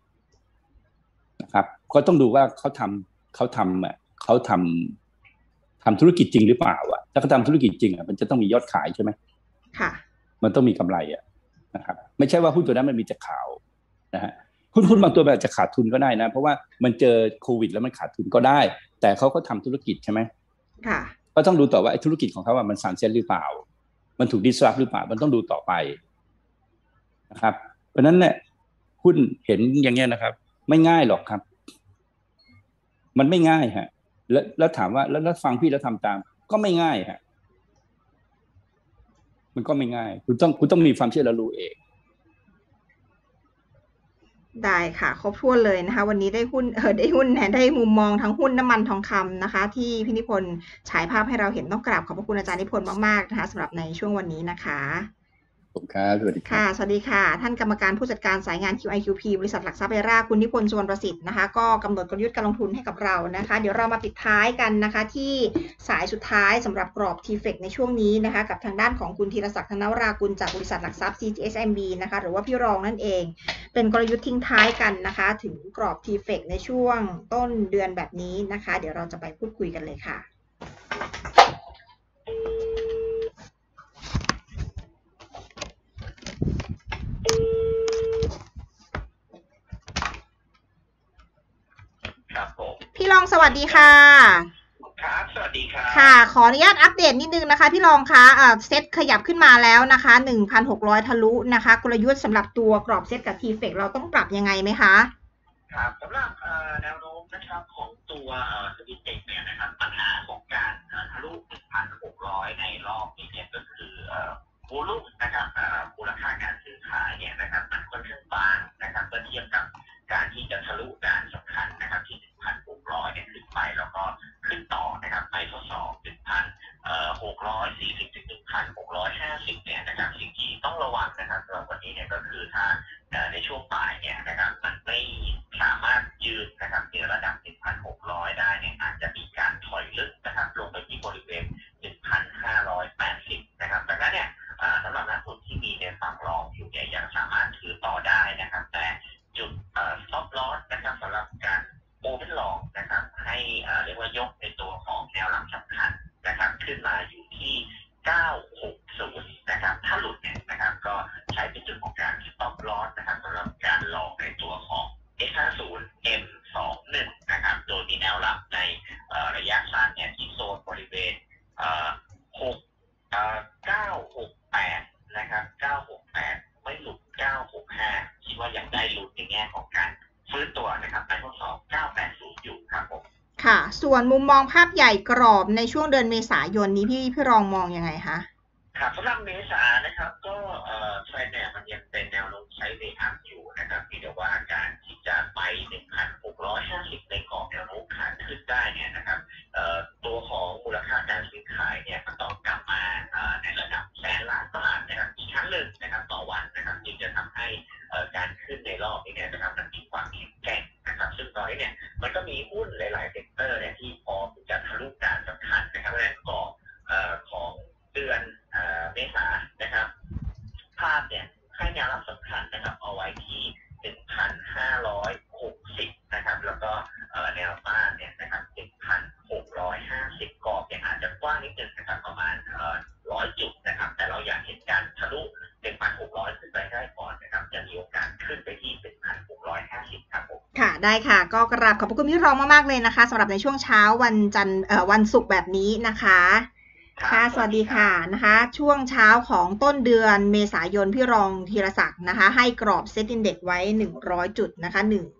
[SPEAKER 2] นะครับก็ต้องดูว่าเขาทำธุรกิจจริงหรือเปล่าถ้าเขาทำธุรกิจจริงมันจะต้องมียอดขายใช่ไหม
[SPEAKER 1] ค่ะ
[SPEAKER 2] มันต้องมีกำไรนะครับไม่ใช่ว่าหุ้นตัวนั้นมันมีแต่ข่าวนะฮะหุ้นบางตัวแบบจะขาดทุนก็ได้นะเพราะว่ามันเจอโควิดแล้วมันขาดทุนก็ได้แต่เขาก็ทำธุรกิจใช่ไหม
[SPEAKER 1] ค่ะ
[SPEAKER 2] ก็ต้องดูต่อว่าไอ้ธุรกิจของเขามันซันเซ็ตหรือเปล่ามันถูกดิสรัปหรือเปล่ามันต้องดูต่อไปนะครับเพราะนั้นเนี่ยหุ้นเห็นอย่างเงี้ยนะครับไม่ง่ายหรอกครับมันไม่ง่ายฮะแล้วถามว่าแล้วฟังพี่แล้วทำตามก็ไม่ง่ายฮะมันก็ไม่ง่ายคุณต้องมีความเชื่อและรู้เอง
[SPEAKER 1] ได้ค่ะครบถ้วนเลยนะคะวันนี้ได้หุ้นได้มุมมองทั้งหุ้นน้ำมันทองคำนะคะที่พี่นิพนธ์ฉายภาพให้เราเห็นต้องกราบขอบพระคุณอาจารย์นิพนธ์มากๆนะคะสำหรับในช่วงวันนี้นะคะ
[SPEAKER 2] ครับสวัสดีค่ะ
[SPEAKER 1] สวัสดีค่ะท่านกรรมการผู้จัดการสายงาน QIQP บริษัทหลักทรัพย์เอราคุณนิพนธ์ สุวรรณประสิทธิ์นะคะก็กำหนดกลยุทธ์การลงทุนให้กับเรานะคะเดี๋ยวเรามาปิดท้ายกันนะคะที่สายสุดท้ายสำหรับกรอบ TFEC ในช่วงนี้นะคะกับทางด้านของคุณธีรศักดิ์ ธนวรากุลจากบริษัทหลักทรัพย์ CGSMB นะคะหรือว่าพี่รองนั่นเองเป็นกลยุทธ์ทิ้งท้ายกันนะคะถึงกรอบ TFEC ในช่วงต้นเดือนแบบนี้นะคะเดี๋ยวเราจะไปพูดคุยกันเลยค่ะพี่รองสวัสดีค่ะ
[SPEAKER 3] ครับสวัสดีครับ
[SPEAKER 1] ค่ะขออนุญาตอัปเดตนิดนึงนะคะพี่รองคะเซตขยับขึ้นมาแล้วนะคะ 1,600 ทะลุนะคะกลยุทธ์สำหรับตัวกรอบเซตกับ TFEC เราต้องปรับยังไงไหมคะ
[SPEAKER 3] ครับสำหรับแนวโน้มนะครับของตัวTFECเนี่ยนะครับปัญหาของการทะลุ 1,600 ในรอบนี้เนี่ยก็คือโวลุ่มนะครับมูลค่าการซื้อขายเนี่ยนะครับมันค่อนข้างบางนะครับเมื่อเทียบกับการที่จะทะลุด้านสำคัญนะครับที่ 1,600 เนี่ยขึ้นไปแล้วก็ขึ้นต่อนะครับไปทดสอบ 1,640 ถึง 1,650 เนี่ยนะครับสิ่งที่ต้องระวังนะครับสำหรับวันนี้เนี่ยก็คือถ้าในช่วงบ่ายเนี่ยนะครับมันไม่สามารถยืนนะครับเหนือระดับ 1,600 ได้เนี่ยอาจจะมีการถอยลึกนะครับลงไปที่บริเวณ 1,580 นะครับดังนั้นเนี่ยสำหรับนักลงทุนที่มีในฝั่งรองอยู่เนี่ยยังสามารถถือต่อได้นะครับแต่จุดstop loss นะครับสำหรับการโอเวอร์ลองนะครับให้เรียกว่ายกในตัวของแนวรับสำคัญนะครับขึ้นมาอยู่ที่ 960 นะครับถ้าหลุดเนี่ยนะครับก็ใช้เป็นจุดของการ stop loss นะครับสำหรับการลองในตัวของ S50 M21 นะครับโดยมีแนวรับในระยะสั้นเนี่ยที่โซนบริเวณ968 นะครับ 968 ไม่หลุด 965 คิดว่ายังได้ลุ้นในแง่ของการฟื้นตัวนะครับไปทดสอบ 980 อยู่ครับผม
[SPEAKER 1] ค่ะส่วนมุมมองภาพใหญ่กรอบในช่วงเดือนเมษายนนี้พี่รองมองยังไงคะ
[SPEAKER 3] ครับสำหรับเมษานะครับก็เทรนด์เนี่ยมันยังเป็นแนวโน้มใช้เวอัพอยู่นะครับที่เดียวว่าการที่จะไป 1,650 ในกรอบแนวโน้มขาขึ้นได้เนี่ยนะครับตัวของมูลค่าการซื้อขายเนี่ยมันต้องกลับมาในระดับ100,000 ล้านบาทนะครับอีกครั้งหนึ่งนะครับต่อวันนะครับจึงจะทำให้การขึ้นในรอบนี้เนี่ยนะครับมันมีความแข็งแกร่งนะครับซึ่งตอนนี้เนี่ยมันก็มีหุ้นหลายๆเซกเตอร์เนี่ยที่พร้อมจะทะลุการสำคัญนะครับเพราะฉะนั้นกรอบของเดือนเมษานะครับภาพเนี่ยให้แนวรับสำคัญนะครับเอาไว้ที่
[SPEAKER 1] ได้ค่ะก็กราบขอบพระคุณพี่รองมากๆเลยนะคะสำหรับในช่วงเช้าวันจันทร์วันศุกร์แบบนี้นะคะค่ะสวัสดีค่ะนะคะช่วงเช้าของต้นเดือนเมษายนพี่รองธีรศักดิ์นะคะให้กรอบเซ็ตอินเด็กซ์ไว้100จุดนะคะ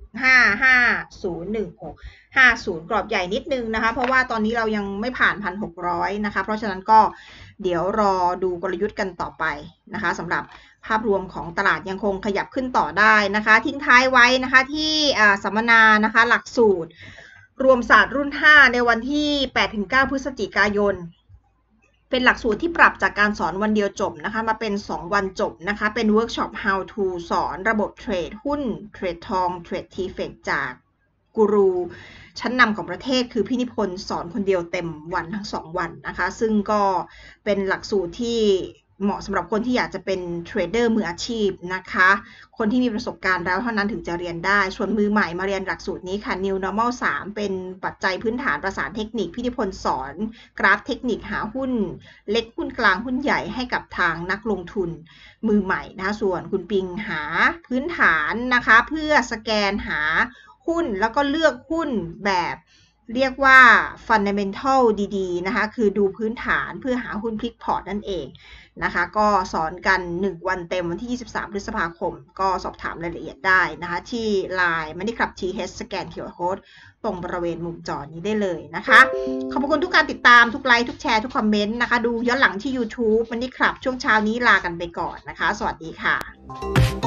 [SPEAKER 1] 155501650กรอบใหญ่นิดนึงนะคะเพราะว่าตอนนี้เรายังไม่ผ่าน 1,600 นะคะเพราะฉะนั้นก็เดี๋ยวรอดูกลยุทธ์กันต่อไปนะคะสำหรับภาพรวมของตลาดยังคงขยับขึ้นต่อได้นะคะทิ้งท้ายไว้นะคะที่สัมมนานะคะหลักสูตรรวมศาสตร์รุ่น5ในวันที่ 8-9 พฤศจิกายนเป็นหลักสูตรที่ปรับจากการสอนวันเดียวจบนะคะมาเป็น2วันจบนะคะเป็นเวิร์กช็อป How to สอนระบบเทรดหุ้นเทรดทองเทรดทีเฟกจากกูรูชั้นนำของประเทศคือพี่นิพนธ์สอนคนเดียวเต็มวันทั้ง2วันนะคะซึ่งก็เป็นหลักสูตรที่เหมาะสำหรับคนที่อยากจะเป็นเทรดเดอร์มืออาชีพนะคะคนที่มีประสบการณ์แล้วเท่านั้นถึงจะเรียนได้ส่วนมือใหม่มาเรียนหลักสูตรนี้ค่ะ New Normal 3 เป็นปัจจัยพื้นฐานประสานเทคนิคพี่นิพนธ์สอนกราฟเทคนิคหาหุ้นเล็กหุ้นกลางหุ้นใหญ่ให้กับทางนักลงทุนมือใหม่นะคะส่วนคุณปิงหาพื้นฐานนะคะเพื่อสแกนหาหุ้นแล้วก็เลือกหุ้นแบบเรียกว่า fundamental ดีๆนะคะคือดูพื้นฐานเพื่อหาหุ้นพลิกพอร์ตนั่นเองนะคะก็สอนกัน1วันเต็มวันที่23พฤษภาคมก็สอบถามรายละเอียดได้นะคะที่ LINE Money Club TH สแกน QR Code ตรงบริเวณมุมจอนี้ได้เลยนะคะขอบคุณทุกการติดตามทุกไลค์ทุกแชร์ทุกคอมเมนต์นะคะดูย้อนหลังที่ YouTube Money Club ช่วงเช้านี้ลากันไปก่อนนะคะสวัสดีค่ะ